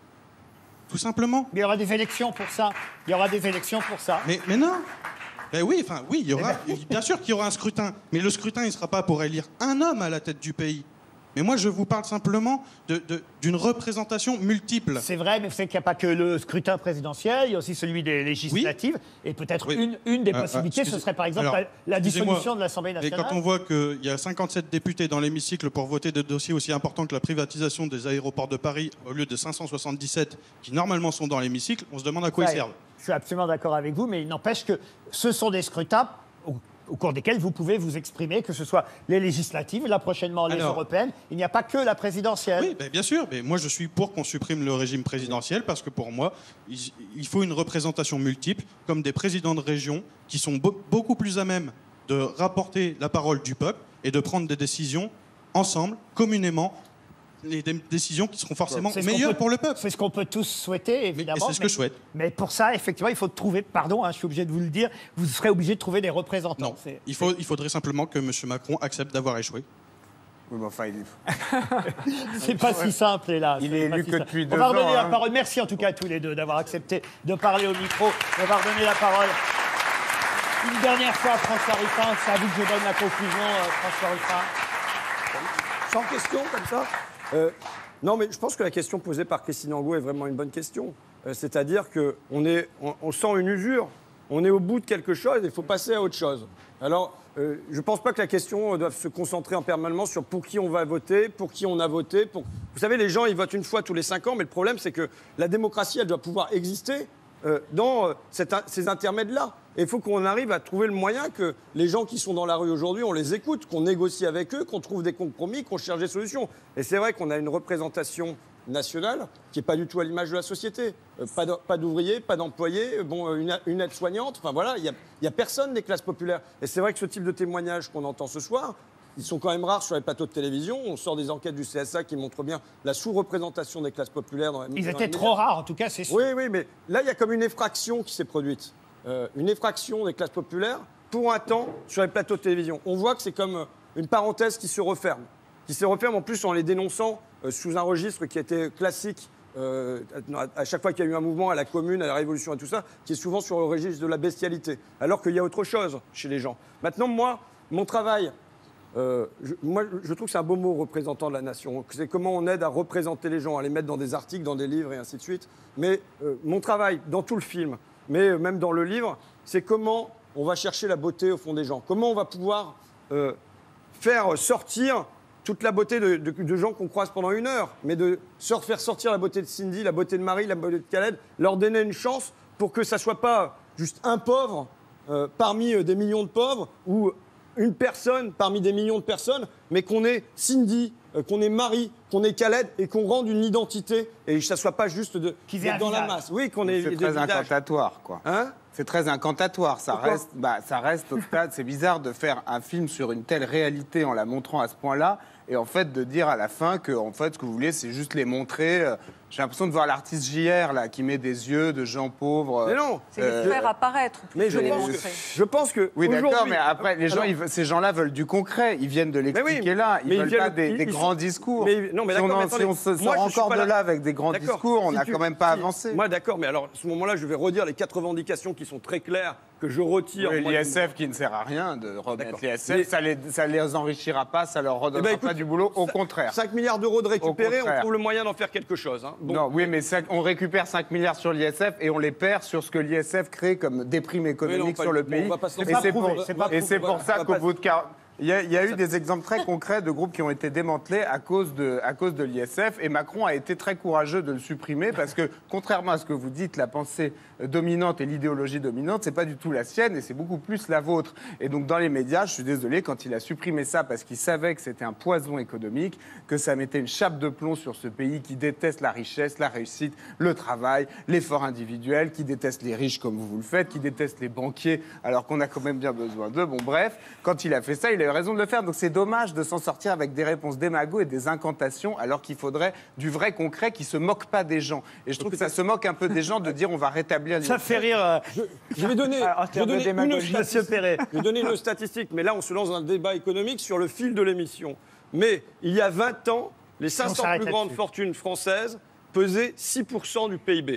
tout simplement. Mais il y aura des élections pour ça. Il y aura des élections pour ça. Mais, mais non. Ben oui, enfin oui, il y aura. Bien sûr qu'il y aura un scrutin, mais le scrutin, il ne sera pas pour élire un homme à la tête du pays. Mais moi, je vous parle simplement de- de- d'une représentation multiple. C'est vrai, mais vous savez qu'il n'y a pas que le scrutin présidentiel, il y a aussi celui des législatives. Et peut-être Oui. une, une des Euh, euh, possibilités, ce excusez- serait par exemple Alors, la, la excusez-moi, dissolution de l'Assemblée Mais nationale. quand on voit qu'il y a cinquante-sept députés dans l'hémicycle pour voter des dossiers aussi importants que la privatisation des aéroports de Paris, au lieu de cinq cent soixante-dix-sept qui normalement sont dans l'hémicycle, on se demande à quoi Ça, ils servent. Je suis absolument d'accord avec vous, mais il n'empêche que ce sont des scrutins au, au cours desquels vous pouvez vous exprimer, que ce soit les législatives, là prochainement les Alors- européennes. Il n'y a pas que la présidentielle. Oui, ben, bien sûr. Mais moi, je suis pour qu'on supprime le régime présidentiel parce que pour moi, il, il faut une représentation multiple, comme des présidents de région qui sont be- beaucoup plus à même de rapporter la parole du peuple et de prendre des décisions ensemble, communément, et des décisions qui seront forcément C'est ce qu'on meilleures peut- pour le peuple. C'est ce qu'on peut tous souhaiter, évidemment. et c'est ce que mais- je souhaite. Mais pour ça, effectivement, il faut trouver, pardon, hein, je suis obligé de vous le dire, vous serez obligé de trouver des représentants. Non, C'est- il, faut, il faudrait simplement que M. Macron accepte d'avoir échoué. Oui, mais enfin, il est... C'est pas si simple, hélas. Il C'est est pas élu si que simple. depuis On deux va redonner ans, la hein. parole. Merci en tout cas à tous les deux d'avoir accepté de parler au micro. On va redonner la parole une dernière fois à François Ruffin. C'est à vous que je donne la conclusion, euh, François Ruffin. Sans question, comme ça Euh, Non, mais je pense que la question posée par Christine Angot est vraiment une bonne question. Euh, C'est-à-dire qu'on est, on, on sent une usure, on est au bout de quelque chose et il faut passer à autre chose. Alors, euh, je ne pense pas que la question doive se concentrer en permanence sur pour qui on va voter, pour qui on a voté. Pour... Vous savez, les gens, ils votent une fois tous les cinq ans, mais le problème, c'est que la démocratie, elle doit pouvoir exister euh, dans euh, cette- ces intermèdes-là. Et il faut qu'on arrive à trouver le moyen que les gens qui sont dans la rue aujourd'hui, on les écoute, qu'on négocie avec eux, qu'on trouve des compromis, qu'on cherche des solutions. Et c'est vrai qu'on a une représentation nationale qui n'est pas du tout à l'image de la société. Euh, pas d'o- pas d'ouvriers, pas d'employés, bon, euh, une, a- une aide-soignante. Enfin voilà, il n'y a, il y a personne des classes populaires. Et c'est vrai que ce type de témoignages qu'on entend ce soir, ils sont quand même rares sur les plateaux de télévision. On sort des enquêtes du C S A qui montrent bien la sous-représentation des classes populaires dans la Ils dans les étaient médias. trop rares, en tout cas, c'est sûr. Oui, oui, mais là, il y a comme une effraction qui s'est produite. Euh, une effraction des classes populaires pour un temps sur les plateaux de télévision. On voit que c'est comme euh, une parenthèse qui se referme. Qui se referme en plus en les dénonçant euh, sous un registre qui était classique euh, à, à chaque fois qu'il y a eu un mouvement à la Commune, à la Révolution et tout ça, qui est souvent sur le registre de la bestialité. Alors qu'il y a autre chose chez les gens. Maintenant, moi, mon travail, euh, je, moi, je trouve que c'est un beau mot, représentant de la nation. C'est comment on aide à représenter les gens, à les mettre dans des articles, dans des livres et ainsi de suite. Mais euh, mon travail, dans tout le film, mais euh, même dans le livre, c'est comment on va chercher la beauté au fond des gens. Comment on va pouvoir euh, faire sortir toute la beauté de, de- de gens qu'on croise pendant une heure, mais de sor- faire sortir la beauté de Cindy, la beauté de Marie, la beauté de Khaled, leur donner une chance pour que ça soit pas juste un pauvre euh, parmi euh, des millions de pauvres ou une personne parmi des millions de personnes, mais qu'on ait Cindy, euh, qu'on ait Marie, qu'on ait Khaled et qu'on rende une identité et que ça soit pas juste de Qu'ils aient d'être un dans la visage. masse. Oui, qu'on ait C'est des très visages. incantatoire, quoi. Hein C'est très incantatoire. Ça Pourquoi reste, bah, ça reste au stade. C'est bizarre de faire un film sur une telle réalité en la montrant à ce point-là et en fait de dire à la fin que en fait, ce que vous voulez, c'est juste les montrer. euh, J'ai l'impression de voir l'artiste J R là, qui met des yeux de gens pauvres. Mais non, C'est les faire apparaître. Mais je plutôt que les pense, que, montrer. je pense que. Oui, d'accord, aujourd'hui- mais après, les gens, Alors- ils veulent- ces gens-là veulent du concret. Ils viennent de l'expliquer oui, là. Ils mais ils veulent viennent- pas des, ils- des ils grands sont- discours. Mais, non, mais si on, d'accord, en- mais si attendez, on se moi, sort je suis encore pas de là- là avec des grands D'accord, discours, on si n'a tu- quand même pas si- avancé. Moi, d'accord, mais alors à ce moment-là, je vais redire les quatre revendications qui sont très claires, que je retire. Oui, moi, L'I du- S F qui ne sert à rien de remettre D'accord. l'I S F, Mais- ça les, ça les enrichira pas, ça leur redonnera Eh ben, écoute, pas du boulot, au contraire. cinq milliards d'euros de récupérer, on contraire. trouve le moyen d'en faire quelque chose. hein. Bon. Non, oui, mais ça- on récupère cinq milliards sur l'I S F et on les perd sur ce que l'I S F crée comme déprime économique pas- sur le bon, pays. on va pas se Et lancer. c'est C'est pas pour, prouvé, c'est pas et prouvé, c'est pour voilà. ça On va qu'au pas- bout de quar- Il y, a, il y a eu des exemples très concrets de groupes qui ont été démantelés à cause de, à cause de l'I S F et Macron a été très courageux de le supprimer parce que, contrairement à ce que vous dites, la pensée dominante et l'idéologie dominante, c'est pas du tout la sienne et c'est beaucoup plus la vôtre. Et donc, dans les médias, je suis désolé, quand il a supprimé ça parce qu'il savait que c'était un poison économique, que ça mettait une chape de plomb sur ce pays qui déteste la richesse, la réussite, le travail, l'effort individuel, qui déteste les riches comme vous, vous le faites, qui déteste les banquiers alors qu'on a quand même bien besoin d'eux. Bon, bref, quand il a fait ça, il a eu raison de le faire. Donc c'est dommage de s'en sortir avec des réponses démago et des incantations alors qu'il faudrait du vrai concret qui se moque pas des gens. Et je trouve que ça se moque un peu des gens de dire on va rétablir l'I S F. Ça fait rire. euh, Je, je vais donner, en je vais termes de donner une démagogie. Monsieur statistique. Perret. Je vais donner une statistique, mais là on se lance dans un débat économique sur le fil de l'émission. Mais il y a vingt ans, les cinq cents s'arrête plus grandes là-dessus. fortunes françaises pesaient six pour cent du P I B.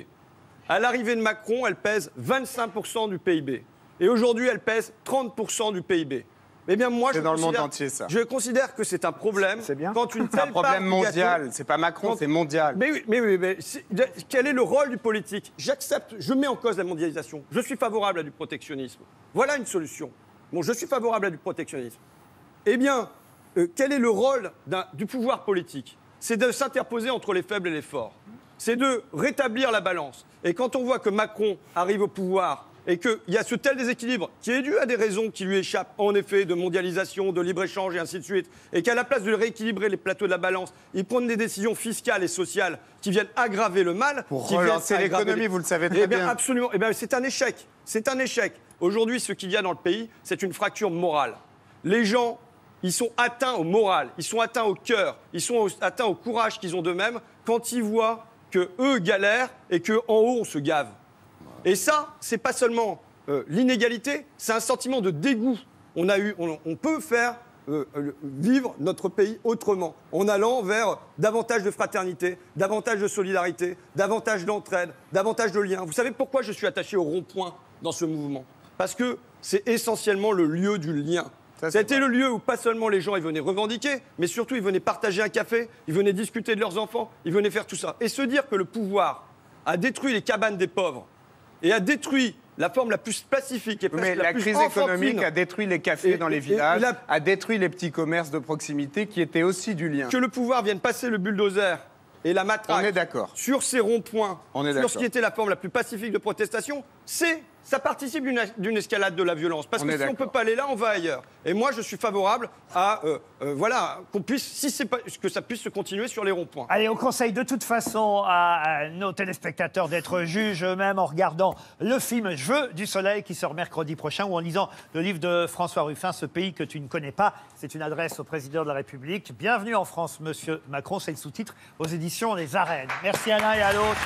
À l'arrivée de Macron, elles pèsent vingt-cinq pour cent du P I B. Et aujourd'hui, elles pèsent trente pour cent du P I B. Eh bien, moi, C'est je dans le monde considère- entier, ça. Je considère que c'est un problème. C'est bien. Quand une C'est un telle part problème du gâteau- mondial. C'est pas Macron, Quand- c'est mondial. Mais oui, mais oui, mais c'est- de- quel est le rôle du politique? J'accepte, je mets en cause la mondialisation. Je suis favorable à du protectionnisme. Voilà une solution. Bon, je suis favorable à du protectionnisme. Eh bien, euh, quel est le rôle d'un- du pouvoir politique? C'est de s'interposer entre les faibles et les forts. C'est de rétablir la balance. Et quand on voit que Macron arrive au pouvoir et qu'il y a ce tel déséquilibre qui est dû à des raisons qui lui échappent, en effet, de mondialisation, de libre-échange et ainsi de suite, et qu'à la place de rééquilibrer les plateaux de la balance, ils prennent des décisions fiscales et sociales qui viennent aggraver le mal. Pour qui viennent relancer aggraver l'économie, les- vous le savez Eh très bien, bien. absolument. Eh bien, c'est un échec. C'est un échec. Aujourd'hui, ce qu'il y a dans le pays, c'est une fracture morale. Les gens, ils sont atteints au moral, ils sont atteints au cœur, ils sont au- atteints au courage qu'ils ont d'eux-mêmes quand ils voient que eux galèrent et qu'en haut, on se gave. Et ça, c'est pas seulement euh, l'inégalité, c'est un sentiment de dégoût. On, a eu, on, on peut faire euh, euh, vivre notre pays autrement, en allant vers davantage de fraternité, davantage de solidarité, davantage d'entraide, davantage de liens. Vous savez pourquoi je suis attaché au rond-point dans ce mouvement? Parce que c'est essentiellement le lieu du lien. C'était le lieu où pas seulement les gens ils venaient revendiquer, mais surtout ils venaient partager un café, ils venaient discuter de leurs enfants, ils venaient faire tout ça. Et se dire que le pouvoir a détruit les cabanes des pauvres et a détruit la forme la plus pacifique et presque Mais la, la plus crise enfantine. économique a détruit les cafés Et- dans les et- villages, et la- a détruit les petits commerces de proximité qui étaient aussi du lien. Que le pouvoir vienne passer le bulldozer et la matraque On est d'accord. sur ces ronds-points, On est sur d'accord. ce qui était la forme la plus pacifique de protestation, c'est ça participe d'une d'une escalade de la violence. Parce On que est si on ne d'accord. peut pas aller là, on va ailleurs. Et moi, je suis favorable à euh, euh, voilà qu'on puisse, si c'est pas que ça puisse se continuer sur les ronds-points. Allez, on conseille de toute façon à, à nos téléspectateurs d'être juges eux-mêmes en regardant le film Je veux du soleil qui sort mercredi prochain ou en lisant le livre de François Ruffin, Ce pays que tu ne connais pas. C'est une adresse au président de la République. Bienvenue en France, monsieur Macron. C'est le sous-titre aux éditions Les Arènes. Merci à l'un et à l'autre.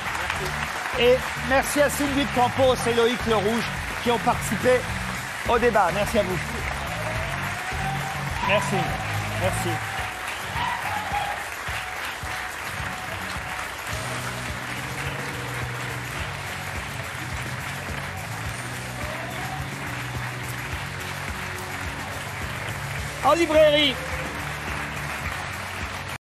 Et merci à Sylvie de Campos et Loïc Le Rouge qui ont participé au débat. Merci à vous. Merci. Merci. En librairie,